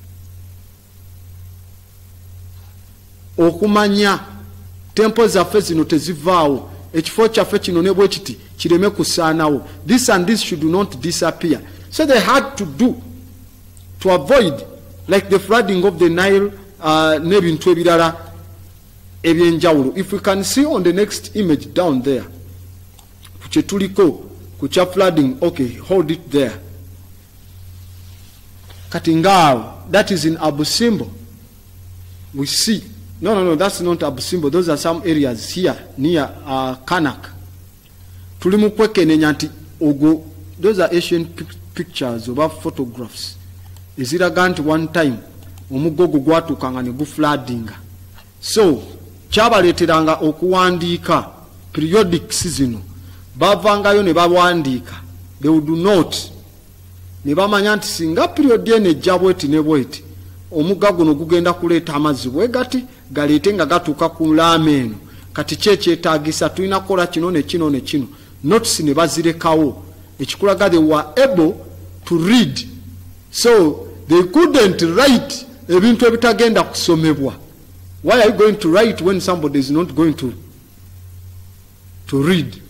Okumanya tempo zaffe zino tezivaawo, ekifo kyaffe kino ne bwe kiti kireme kusaanawo. This and this should not disappear. So they had to do to avoid like the flooding of the Nile uh, n'ebintu ebirala ebyenjawulo. If we can see on the next image down there kye tuliko ku kya flooding, okay, hold it there. Kati ngaawo, that is in Abu Simbel. We see No, no, no, that's not Abusimbo. Those are some areas here near uh, Kanak. Tulimu kwekenenya nti ogo. Those are Asian pictures of photographs. Is it a gun one time? Umugogo gwatukanga ne gufloodinga. So, kyabaleeteranga okuwandiika periodic season. Bavangayo ne bawandiika. They would not. Ne bamanya nti singa period ene jabweti ne bweti. Omugga guno gugenda kuleeta amazzi bwegati galeete nga gatuuka ku laama eno. Kati kyekyetaagisa tulina kukola kino ne kino ne kino. Notes ne bazirekawo. Ekikulaga they were able to read. So, they couldn't write ebintu ebitagenda kusomebwa. Why are you going to write when somebody is not going to, to read?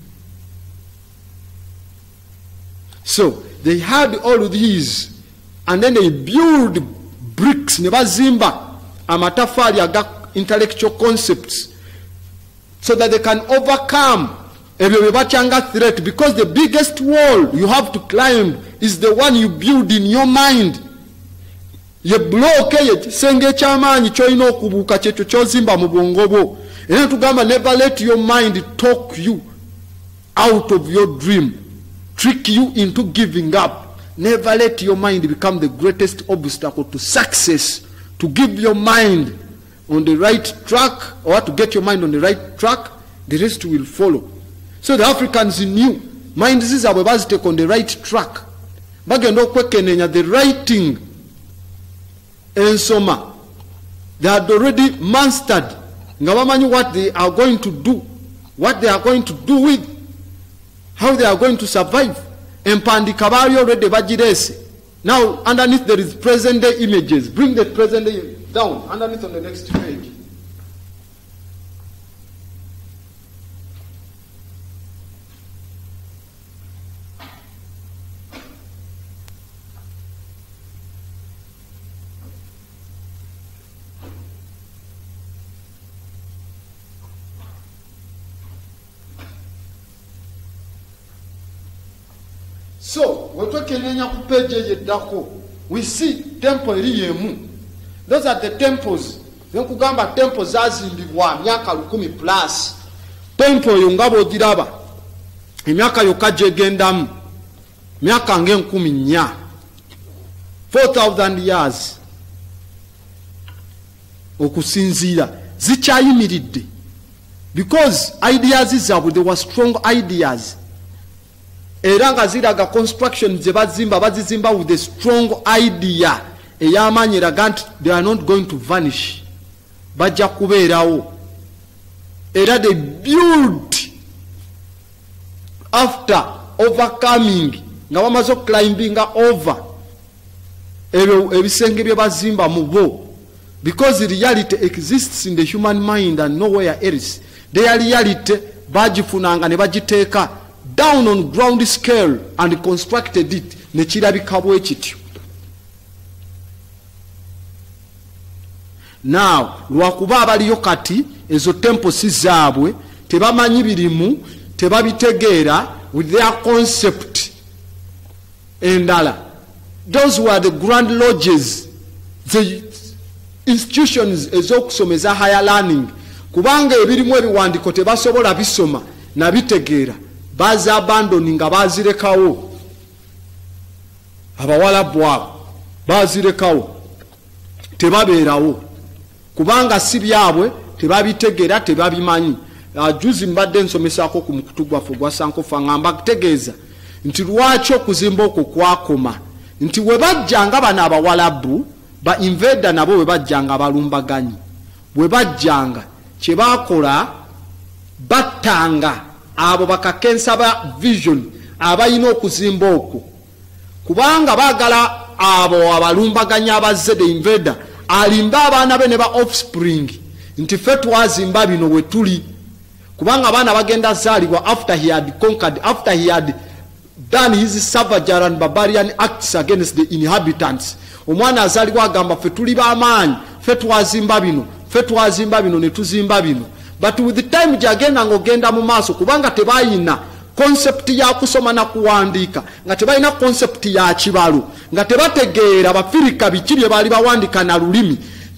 So, they had all of these, and then they build bricks, ne bazimba amatafali aga intellectual concepts, so that they can overcome a threat, because the biggest wall you have to climb is the one you build in your mind. Ye bloke ye senge chamanyi choino okubuka checho chozimba mu bwongo bwo. Era tugamba never let your mind talk you out of your dream, trick you into giving up. Never let your mind become the greatest obstacle to success. To give your mind on the right track, or to get your mind on the right track, the rest will follow. So the Africans knew mind is about take on the right track. Bagendo kwekenenya the writing and soma. They had already mastered ngabamanyi what they are going to do, what they are going to do with, how they are going to survive. And Pandikabari already bajirese. Now underneath there is present day images. Bring the present day down underneath on the next page. So, we see temple eriyemu. Those are the temples. Nkugamba temples azimbibwa myaka lukumi plus. Temple yongabo giraba. Emyaka yokaje egendamu. Myaka ngenkumi nnya. four thousand years. Okusinzira zikyayimiridde. Because ideas zaabwe, they were strong ideas. Eranga ziraga construction ze bazimba bazizimba with a strong idea eyamanyi raga nti they are not going to vanish, bajja kubeerawo. Era they build after overcoming nga bamaze climbing over ebyo ebisenge bye bazimba mu bo, because reality exists in the human mind and nowhere else. Their reality bagifunanga ne bagiteeka down on ground scale and constructed it nekirabika bwe kityo. Now lwakuba abaliyo kati ezo tempo si zaabwe tebamanyi birimu tebabitegeera with their concept endala. Those were the grand lodges, the institutions ezokusomeza higher learning, kubanga ebirimu ebiwandiko tebasobola bisoma na bitegeera baza abandoning bazirekawo. Abawala bwabo bazirekawo tebabeerawo kubanga si byabwe tebabitegeera tebabimanyi. Juzi mbadde nsomesako ku mukutu gwafu gwa Sankofa ngamba kutegeeza nti lwaki okuzimba okwo kwakoma, nti we bajjanga bana abawalabu ba invader nabo we bajjanga balumbaganyi, we bajjanga kye bakola batanga abo bakakensa ba vision abayina okuzimba okwo, kubanga bagala abo abalumbaganya abazze the invader alimba abaana be ne ba offspring nti ffe twazimba bino we tuli, kubanga abaana bagenda zaalibwa after he had conquered, after he had done his savage and barbarian acts against the inhabitants. Omwana azaalibwa agamba ffe tuli b'amaanyi, ffe twazimba bino, ffe twazimba bino ne tuzimba bino. But with the time jagenda ngogenda mu maaso kubanga tebayina concept ya kusoma na kuwandika, nga tebayina concept ya kibalo, nga tebategeera Abafirika biki bye bali bawandika na lulimi,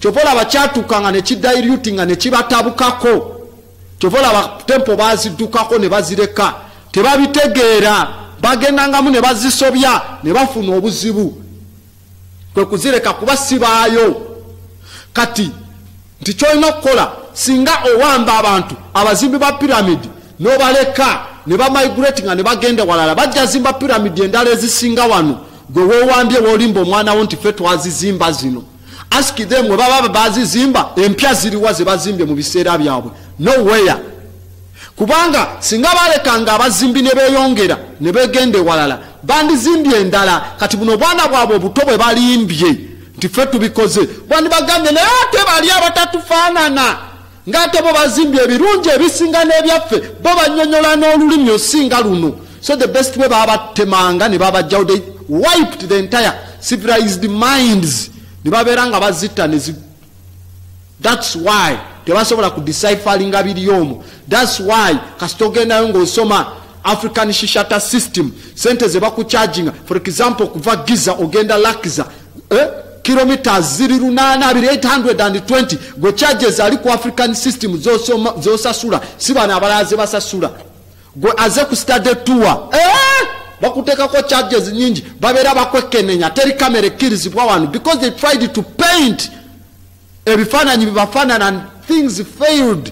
kyovola bakyatukanga ne kidilutinga ne kibatabukako kyovola batempo baziddukako ne bazireka tebabitegeera bagendangamu ne bazisobya ne bafuna obuzibu kwe kuzireka kuba sibaayo kati nti kyolina okukola singa owamba abantu abazimbi ba piramidi n'obaleka ne bamigratinga ne bagenda walala bajja zimba piramidi endala ezisinga wano gwe woowambye wolimba omwana wo nti ffe twazizimba zino ask them we baba bazizimba empya ziriwa ze bazimbye mu biseera byabwe nowhere kubanga singa balekanga abazimbi ne beeyongera ne begende walala bandizimbye endala kati buno bwana bwabwe obuto bwe balimbye nti ffe tubikoze bwandi bagambye naye ate bali abatatufaanana ng'ate bo bazimbye ebirungi ebisinga n'ebyaffe bo bannyonnyola n'olulimi osinga luno so the best way baba batemanga ne babajjawo they wiped the entire civilized minds ne babeera nga bazita ne that's why tebasobola kudecipharinga biri omwo that's why kasita ogendayo ng'osoma African shishata system sente ze bakucharginga for example kuva Giza ogenda Lakiza eh? kilometers ziri lunana abiri eight hundred twenty go charges ali ku African system zosoma zosasula sibana abalaze basasula go aze ku study tour eh bakuteka ko charges nyingi babera bakwekenenya teri camera kills bwa one because they tried to paint ebifananyi bibafanana and things failed.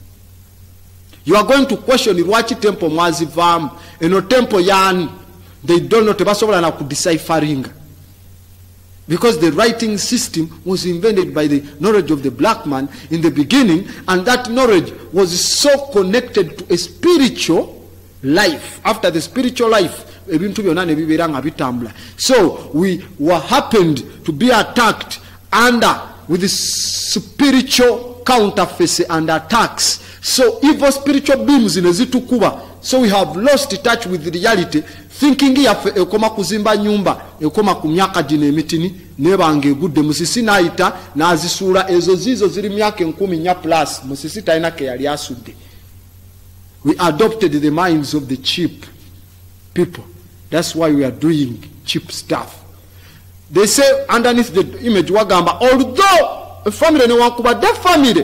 You are going to question lwaki tempo mwazivamu eno tempo yani they don't know tebasobola na kudeciphering because the writing system was invented by the knowledge of the black man in the beginning and that knowledge was so connected to a spiritual life. After the spiritual life ebintu byonna ne bibeera nga bitambula. So we were happened to be attacked under with the spiritual counterfeits and attacks. So evil spiritual beams in ezitukuba. So we have lost touch with reality, thinking yafe ekoma kuzimba nyumba ekoma ku myaka gino emitini nebange gudde musisi naita nazisula ezo zizo ziri myaka enkumi nya plus musisi taina ke yali asudde. We adopted the minds of the cheap people. That's why we are doing cheap stuff. They say underneath the image wagamba although a family ne wakuba the family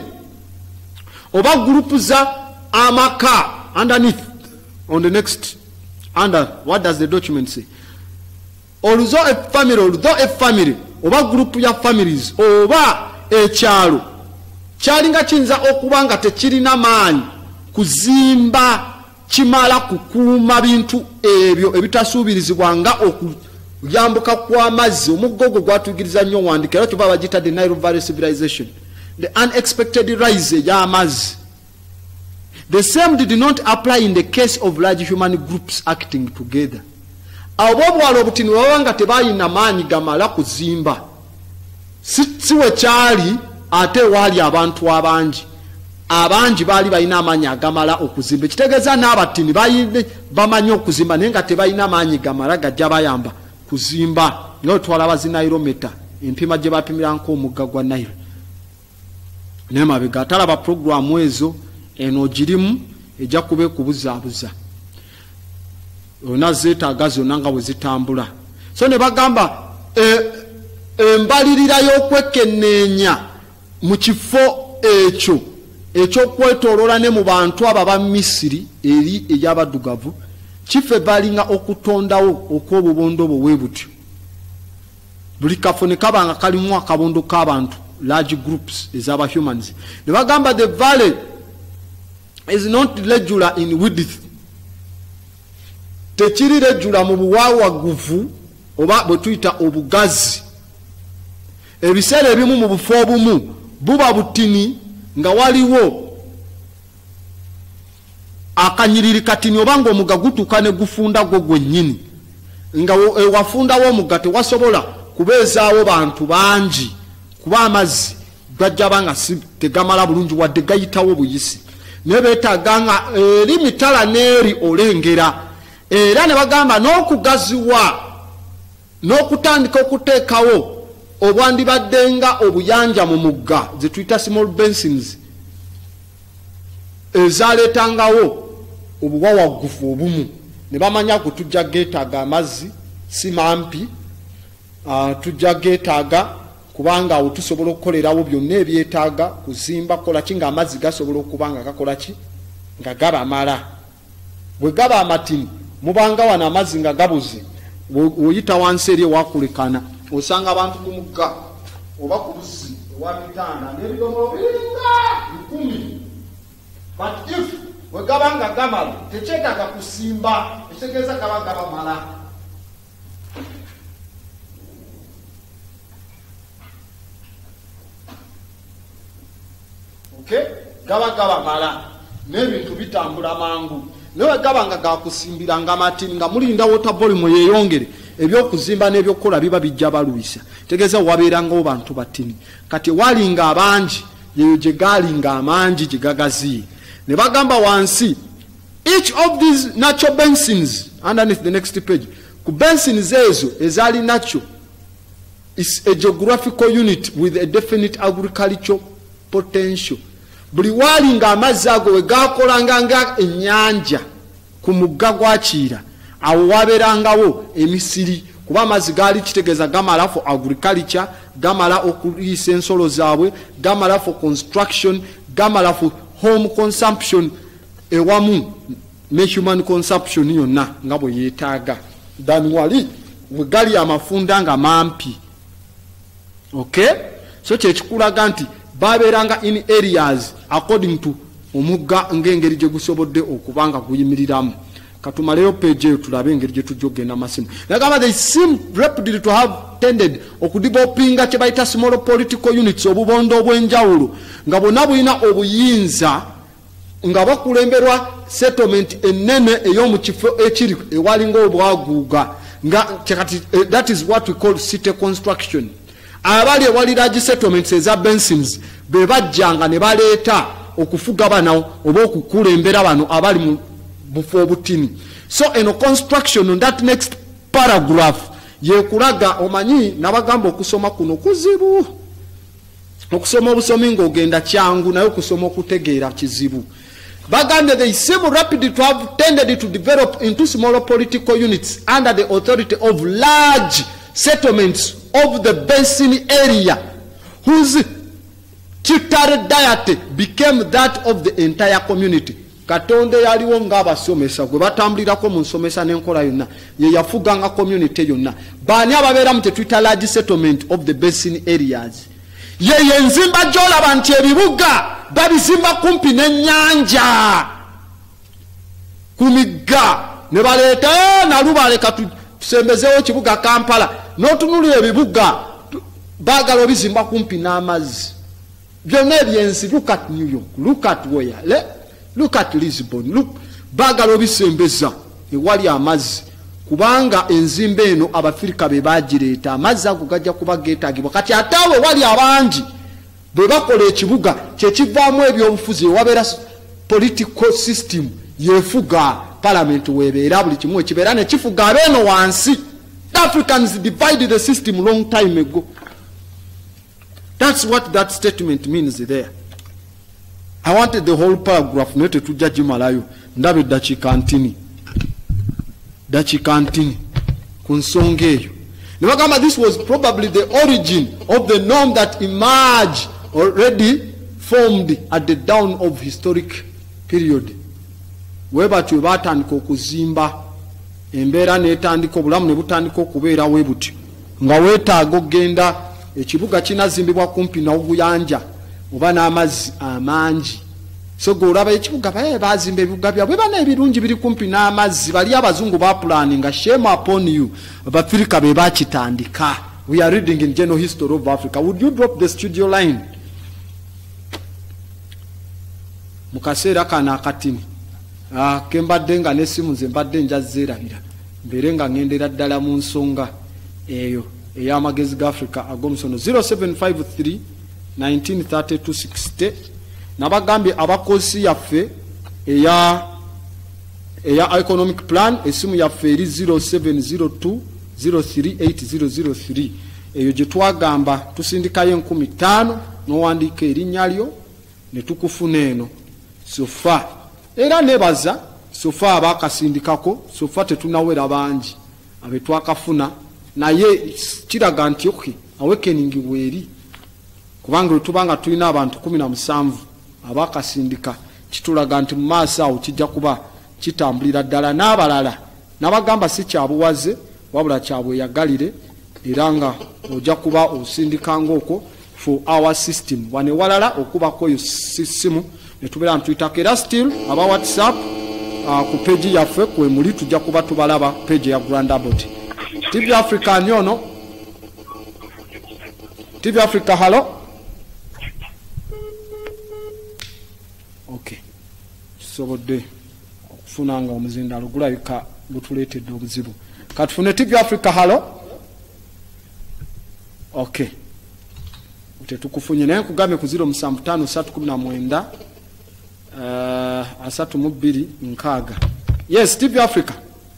oba group za amaka underneath on the next under what does the document say? Although a family although a family oba group ya families oba ekyalo kyalinga kinza okubanga tekirina maanyi kuzimba kimala kukuuma bintu ebyo ebitasuubirizibwanga okuyambuka kw'amazzi omuggogo gwatuyigiriza nnyo wandika era tuba bagita the Nile Valley civilization, the unexpected rise y'amazzi. The same did not apply in the case of large human groups acting together. Abo bwalo obutini wabanga tebayina maanyi gamala kuzimba siwe kyali ate wali abantu abangi abangi bali balina amaanyi agamala okuzimba kitegeeza n'abatini bayine bamanyi okuzimba naye nga tebalina amaanyi gamala gajja bayamba kuzimba nga twala bazinayirometa empima gye bapimiranko omugga gwa Nile naye mabega atalaba programu ezo eno girimu ejja kube kubuzaabuza ona zeetaaga zonna nga bwe zitambula. So ne bagamba embalirira y'okwekenneenya mu kifo ekyo ekyokwetoloola ne mu bantu abo aba Misiri eri ey'abaddugavu kife balinga okutondawo okw'obubondo bwe butyo buli kafo ne kabanga kalimu akabondo k'abantu large groups ez'aba humans. Ne bagamba the valley is not regular in width, tekiri regular mu buwaawaguvu oba bwe tuyita obugazi. Ebiseera ebimu mu bufo obumu buba butini nga waliwo akanyiriri katini obanga omuga gutuuka ne gufunda gwo gwennyini nga wafundawo omuga tewasobola kubeezaawo bantu bangi kuba amazzi gajja banga si tegamala bulungi wadde gayitawo buyisi naye beetaaga nga eri mitala n'eri olengera era ne bagamba n'okugaziwa n'okutandika okuteekawo obwandibadde nga obuyanja mu mugga ze tuyita small basins ezaleetangawo obuwawagufu obumu ne bamanya ku tujja geetaaga amazzi si mampi uh, tujja geetaaga kubanga awo tusobola okukolerawo byonna ebyetaaga kuzimba kola ki nga amazzi gasobola okuba nga gakola ki nga gaba mala bwe gaba amatini mubanga wano amazzi nga gabuze oyita wansi eri ewakulekana osanga abantu ku mugga oba ku buzi owa mitanda n'ebidomolo biringa lukumi but if bwe gaba nga gamala tekyetaaga kusimba ekitegeeza gaba gaba mala. Okay? Gaba gaba mala n'ebintu bitambula mangu naye gaba nga gakusimbira nga matini nga mulinda water volume yeyongere ebyokuzimba n'ebyokukola biba bijja baluisa tegeeza wabeerangawo bantu batini kati walinga abangi yeyo gye galinga amangi gye gagaziye ne bagamba wansi each of these natural basins underneath the next page ku basins ezo ezaali natural is a geographical unit with a definite agricultural potential. Buli walinga amazzi ago we gakolanga nga ennyanja ku mugga gwa Kiira awo wabeerangawo emisiri kuba amazzi gaali kitegeeza gamala for agriculture, gamala okuliisa ensolo zaabwe, gamala for construction, gamala for home consumption ewamu ne human consumption yonna nga bwe yeetaaga dan wali we gali amafunda nga mampi. Okay? So kyekikulaga nti babeeranga in areas according to omugga ng'engeri gye gusobodde okubanga guyimiriramu. Katumaleyo page eyo tulabe engeri gye tujja okugenda masimu. Nagamba they seem rapidly to have tended okudibopinga kye bayita small political units obubondo obw'enjawulo nga bonna bulina obuyinza nga bakulemberwa settlement ennene ey'omu kifo ekiri ewalinga obwaguuga nga kati that is what we call city construction. Abali ewali large settlements eza basins be bajjanga ne baleeta okufuga bano oba okukulembera bano abali mu bufo obutini. So eno construction on that next paragraph yekulaga omanyi nabagamba okusoma kuno kuzibu. Okusoma obusomi ng'ogenda kyangu naye okusoma okutegeera kizibu. Baganda they seem rapidly to have tended to develop into smaller political units under the authority of large settlements of the basin area whose chital diet became that of the entire community. Katonde yaliwo ng'abasomesa gwe batambulirako mu nsomesa n'enkola yonna ye yafuganga community yonna. Baani ababeera mu tetuyita large settlement of the basin areas. Ye yenzimba gy'olaba nti ebibuga babizimba kumpi n'ennyanja ku migga ne baleeta Nalubale katusembezeewo kibuga Kampala n'otunulira ebibuga baagala obizimba kumpi n'amazzi. Byonna ebyensi, look at New York, look at where, le, look at Lisbon, look, baagala obisembeza ewali amazzi kubanga enzimba eno Abafirika be baagireeta amazzi ago gajja kuba geetaagibwa. Kati ate awo wali abangi bwe bakola ekibuga kyekivaamu ebyobufuzi wabeera political system yefuga parliament webeera buli kimu ekibeera ne kifuga abeeno wansi. The Africans divided the system long time ago. That's what that statement means there. I wanted the whole paragraph not to judge Malayo. Ndabe dachikantini. Dachikantini. Kunsongeyo. Newagamba, this was probably the origin of the norm that emerged already formed at the dawn of historic period. Weba chwe batandika okuzimba embeera n'etandika obulamu ne butandika okubeera we butyo nga weetaaga okgenda ekibuga kinazimbibwa kumpi n'obuyanja oba n'amazzi amangi. So g'olaba ekibuga baye baazimba ebibuga byabwe bana ebirungi biri kumpi n'amazzi bali abazungu bapulaninga. Shame upon you. Abafirika be bakitandika. We are reading in General History of Africa. Would you drop the studio line? Mukaseera kana akatini ah kembadde nga n'essimu nze mbadde njazeerabira mbeere nga ŋŋendera ddala mu nsonga eyo ey'amagezi ga Africa ag'omusono zero seven five three one nine three two six zero. Nabagambye abakozi yaffe eya eya economic plan essimu yaffe eri zero seven zero two zero three eight zero zero three. Eyo gye twagamba tusindikayo enkumi ttaano n'owandiika erinnya lyo ne tukufuna eno sofa. Era nebaza sofa abakasindikako sofa tetunawera bangi abe twakafuna naye kiraga nti oke awakening weeri kubanga tubanga tulina abantu kumi na musanvu abakasindika kitulaga nti mu maaso awo kijja kuba kitambulira ddala n'abalala n'abagamba si kyabuwaze wabula kyabweyagalire era nga ojja kuba osindikanga okwo for our system wane walala okubako eyo simu netubeera ntuyitako era still aba whatsapp uh, ku page yaffe kwe muli tujja kuba tubalaba page ya Grand Abbott. T V Africa nyono T V Africa halo. Okay, kisobodde okufunanga omuzindalo gulabika gutuleetedde obuzibu. Katufune T V Africa halo. Okay, tetukufunye naye kugambe ku zero musanvu ttaano ssatu kumi na mwenda uh, asatu mu bbiri nkaaga. Yes, T V Africa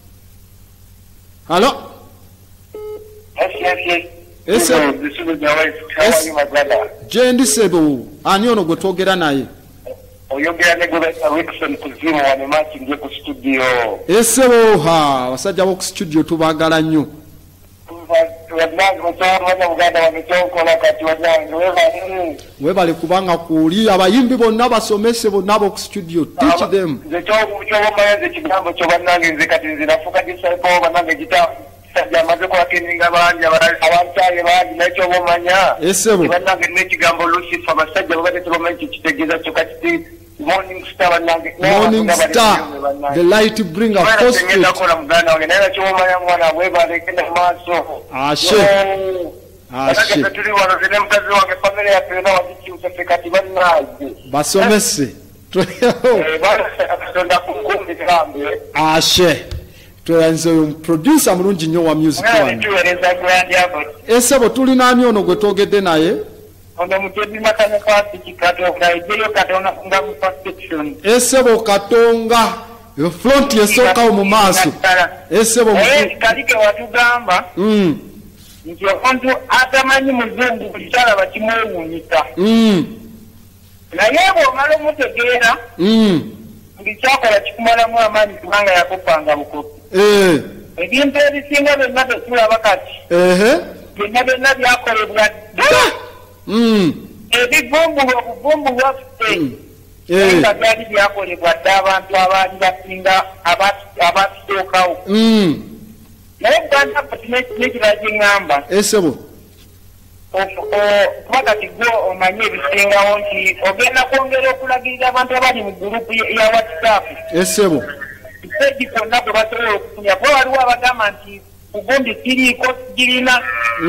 halo. Yes, yes, yes. Yes, Hello, this is the wife. How yes. are you, my brother? Jendi Sebo, ani ono gwe twogera naye? Oyogera ne Gobesa Wilson kuzimu wane machi nje ku studio. Esebo ha, wasajja bo ku studio tubagala nnyo. Webale kubanga kuli abayimbi bonna basomese bonna bo ku studio, teach them. Nze kyo kyo mayanze kigambo kyo bannange nze kati nze nafuka disciple bannange gita sajja amaze kwakeninga bangi abantaye bangi nakyo bomanya. Esebo Bannange n'ekigambo Lucifer basajja babadde tebamanyi kitegeeza kyo kati morning star bannange. Morning star, the light bringer positive. Ashe. Ashe. Basomese. Ashe. Tuyanze producer mulungi nnyo wa music one. Esebo tulina ani ono gwe twogedde naye? Esebo Katonga front yesoka mu maaso. Esebo kalike watugamba mm nti omuntu atamanyi muzungu bulikyala bakimwewuunyisa naye bw'omala omutegeera buli kyakola kikumalamu amaanyi kubanga yakupanga bukopi ebintu ebisinga byonna tetulaba kati byonna byonna byakolebwa dda ebivumbulwa obuvumbulwa ffe nga byali byakolebwa dda abantu abaali basinga abatusookawo naye Uganda nekirala kyeŋŋamba esebo kuba kati gwe omanyi ebisingawo nti ogenda kwongera okulagirira abantu abali mu gurupu ya WhatsApp esebo peji kwonna kwe basobola okufunya kuba waliwo abagamba nti kugundi siriiko sigirina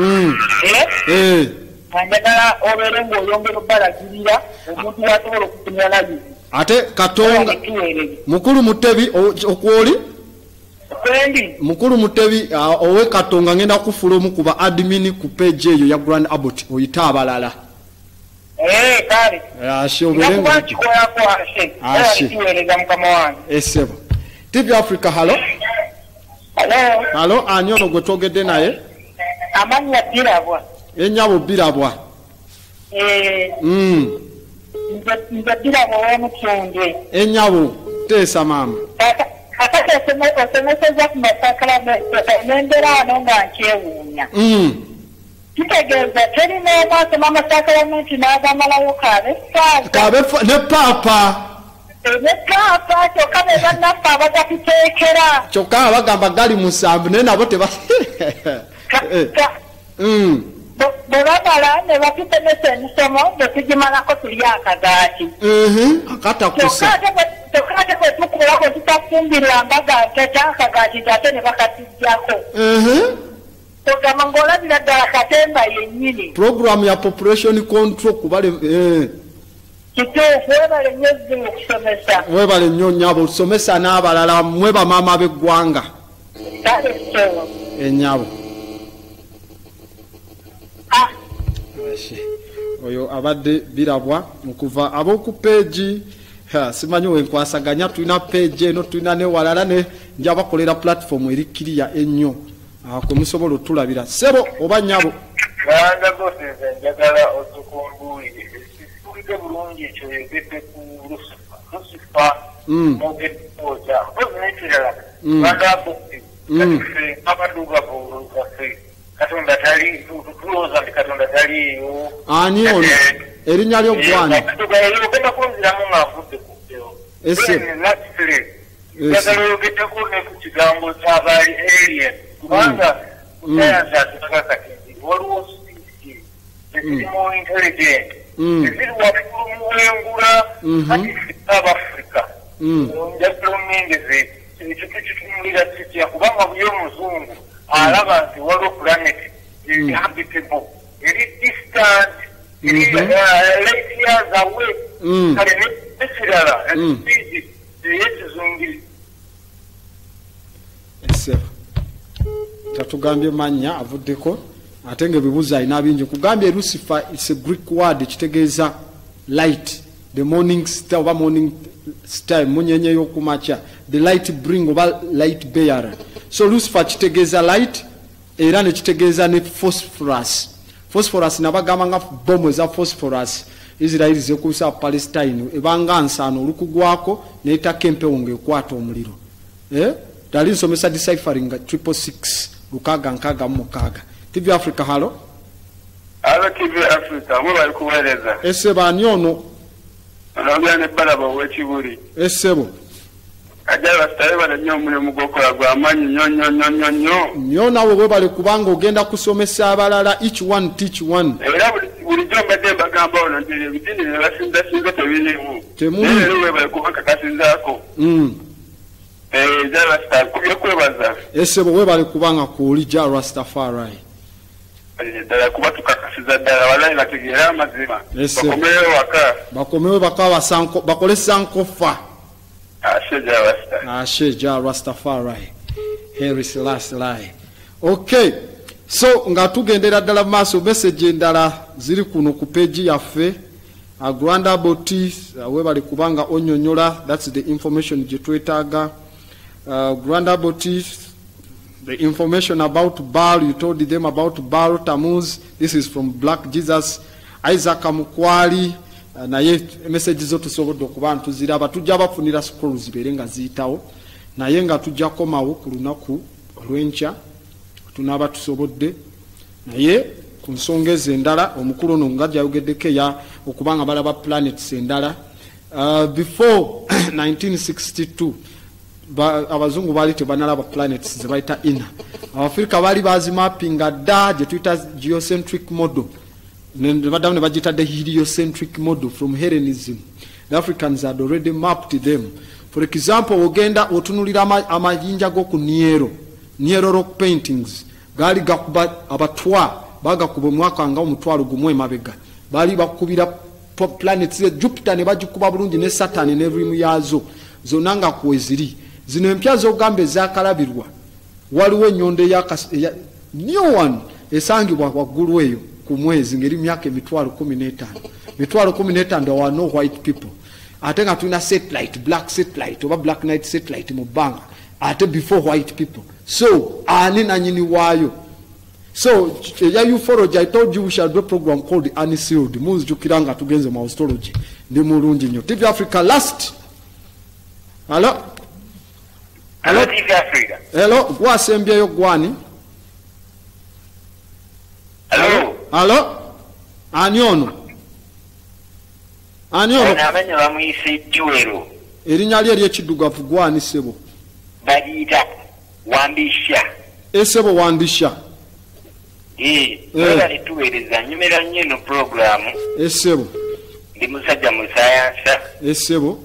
njagala obeere ng'oyongera obbalagirira omuntu wasobola okufunya layizi ate Katonga mukulu mutebi okwoli kwendi mukulu mutebi owe Katonga ngenda kufula omu kuba admin ku page eyo ya Grand Abbott oyita abalala eh kale ashe obeere ng'okikola ashe ashe kiweereza mukama wange esebo T V Africa halo halo halo ani ono gwe twogedde naye? Amannya Birabwa. Ennyabo Birabwa. Eh. Mm. Nze Birabwa w'Omutunde. Ennyabo teesa maama. Kakati osomeseza ku masakalamento n'embeera wano nga nkyewuunya. Mm. Kitegeeza terina okwasoma amasakalamenti n'agamalayo kaabe ffaaza. Kaabe ne paapa. Ne paapa kyokka ne bannaffe abagatuteekera. Kyokka abagamba gali musanvu naye nabo teba. Mm. Bwe bamala ne batutemesa emisomo ne tugimalako tuli akagaati. Akatakusa. Kyokka ate bwe tukulako tutafumbirwa mbaga nte akagaati ate ne bakatujjako. Ogamba ng'olabira ddala Katemba yennyini. Program ya population control kubale kituufu webale nnyo ezzungu okusomesa. Webale nnyo nnyabo okusomesa n'abalala mmwe bamaama b'eggwanga. Kale so. Ennyabo. Oyo abadde Birabwa mukuva ab'oku peegi simanyi wenkwasaganya tulina peegi eno tulina ne walala ne njabakolera platform eri kiriya ennyo kwe musobola otulabira sebo oba nnyabo. Wanda gose njagala otukumbuulire ekisukike bulungi ekyo yegedde ku Lucifer mogeddeoja mpozi n'ekirala bagaakufi katife abadugavu gaffe katonda tali tuloza ndi katonda tali ani ono erinnya lyo gwani ogenda kunziramu ng'avudde ku ddeo nasire njagala oyogeddeko ne ku kigambo ky'abaali alien kubanga sayansi atulaga kati nti waliwo sipiisi ezirimu intelligent eziri waggulu mu wengula kati abafrika njagala omengeze ekyo tukitunulira kitya kubanga buli omuzungu alaba nti waliwo planet eri habitable eri distant eri light years away kale nekirala espeed eyekizungiri eseba tatugambye manya avuddeko ate nga ebibuuzo alina bingi kugambye Lucifer is a Greek word kitegeeza light the morning star oba morning star munyenye y'okumakya the light bring oba light bearer so Lucifer kitegeeza light era ne kitegeeza ne phosphorus phosphorus nabagamba nga bomu eza phosphorus Israel zekusa Palestine ebanga nsano olukugwako neitaka empewo ng'ekwata omuliro eh dali nsomesa deciphering triple six lukaga nkaga mukaga T V Africa halo halo T V Africa mwe bali kuwereza eseba anyono anogane balaba wekibuli esebo ajala stayewa na nyo mule mugokola gwa amanyi nyo nyo nyo nyo nyo nyo nawe bwe bali kubanga ogenda kusomesa abalala each one teach one era buli jomba demba gamba ono ndire bitini ne basinda singa tebirimu temuli bwe bali kubaka kasinzako mm eh jala sta kubye kwebaza esebo bwe bali kubanga ku olija Rastafari dala kuba tukakasiza dala wala bategera amazima bakomewe waka bakomewe bakawa sanko bakole sanko fa asheja rasta asheja Rastafari Harris last lie okay so nga tugendera dala maso message ndala ziri kuno ku page yaffe a Granda Boti we bali kubanga onyonyola that's the information je twetaga uh, Granda Boti the information about Baal, you told them about Baal Tammuz. This is from Black Jesus. Isaac Amukwali, na ye message zote sobodo kubantu ziraba tujja bafunira scrolls ziberenga zitawo. Na ye nga tujja komawo ku lunaku olwencha tunaba tusobodde. Na ye ku nsongeze endala omukulu ono ngajja yogeddeko ya okubanga balaba planets endala. Uh, before nineteen sixty-two ba abazungu bali tebanalaba planets zebaita ina Afrika bali bazi mappinga da je tuita geocentric model ne badamu ne bajita the heliocentric model from Hellenism. The Africans had already mapped them. For example, ogenda otunulira amayinja go ku Niero Niero rock paintings gali gakuba abatwa baga kubo mwaka nga omutwalo gumwe mabega bali bakubira planets Jupiter ne bajikuba bulungi ne Saturn ne every yazo zonanga kweziri zino empya zogambe zakalabirwa waliwo ennyonde ya, ya new one esangibwa waggulu eyo ku mwezi ngeri myaka emitwalo kumi n'etaano mitwalo kumi n'etaano there were no white people ate nga tulina satellite black satellite oba black night satellite mu bbanga ate before white people so ani nanyini waayo so ya ufology I told you we shall do a program called Unsealed muzijukira nga tugenze mu astrology ndi mulungi nnyo T V Africa last hello Hello, T V Africa. Hello, gwasembyeyo gwani? Hello. Hello? Ani ono? Ani ono? Ana amanya bamuyise Juwero. Erinnya lye ery'ekiddugavu gwani sebo? Baliyita Wambisha. Esebo Wambisha. Eh, era nituweereza nyumira nnyo eno program. Esebo. Ndi musajja mu sayansa. Esebo.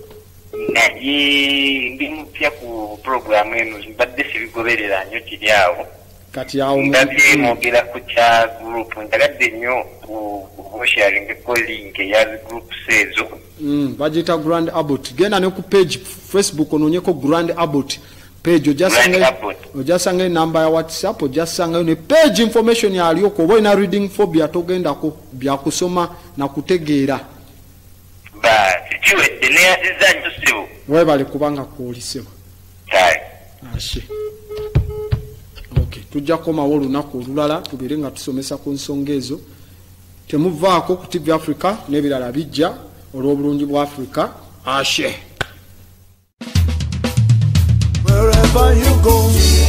Naye ndi mupya ku program eno mbadde sibigoberera nnyo kiri awo kati awo mbadde mwogera ku kya group ntagadde nnyo ku sharing ko link ya group sezo mm, bagita Grand Abbot genda ne ku page Facebook ononyeko Grand Abbot page ojasanga ojasanga namba ya WhatsApp ojasanga ne page information yaliyo ko boina reading phobia togenda ko bya kusoma na kutegeera ba kiwedde ne yaziza njusibu we bali kubanga kuulisebo tai ashe okay tujja komawo olunaku olulala tubere nga tusomesa ku nsonga ezo temuvaako ku T V Africa n'ebirala bijja olw'obulungi bwa Africa ashe wherever you go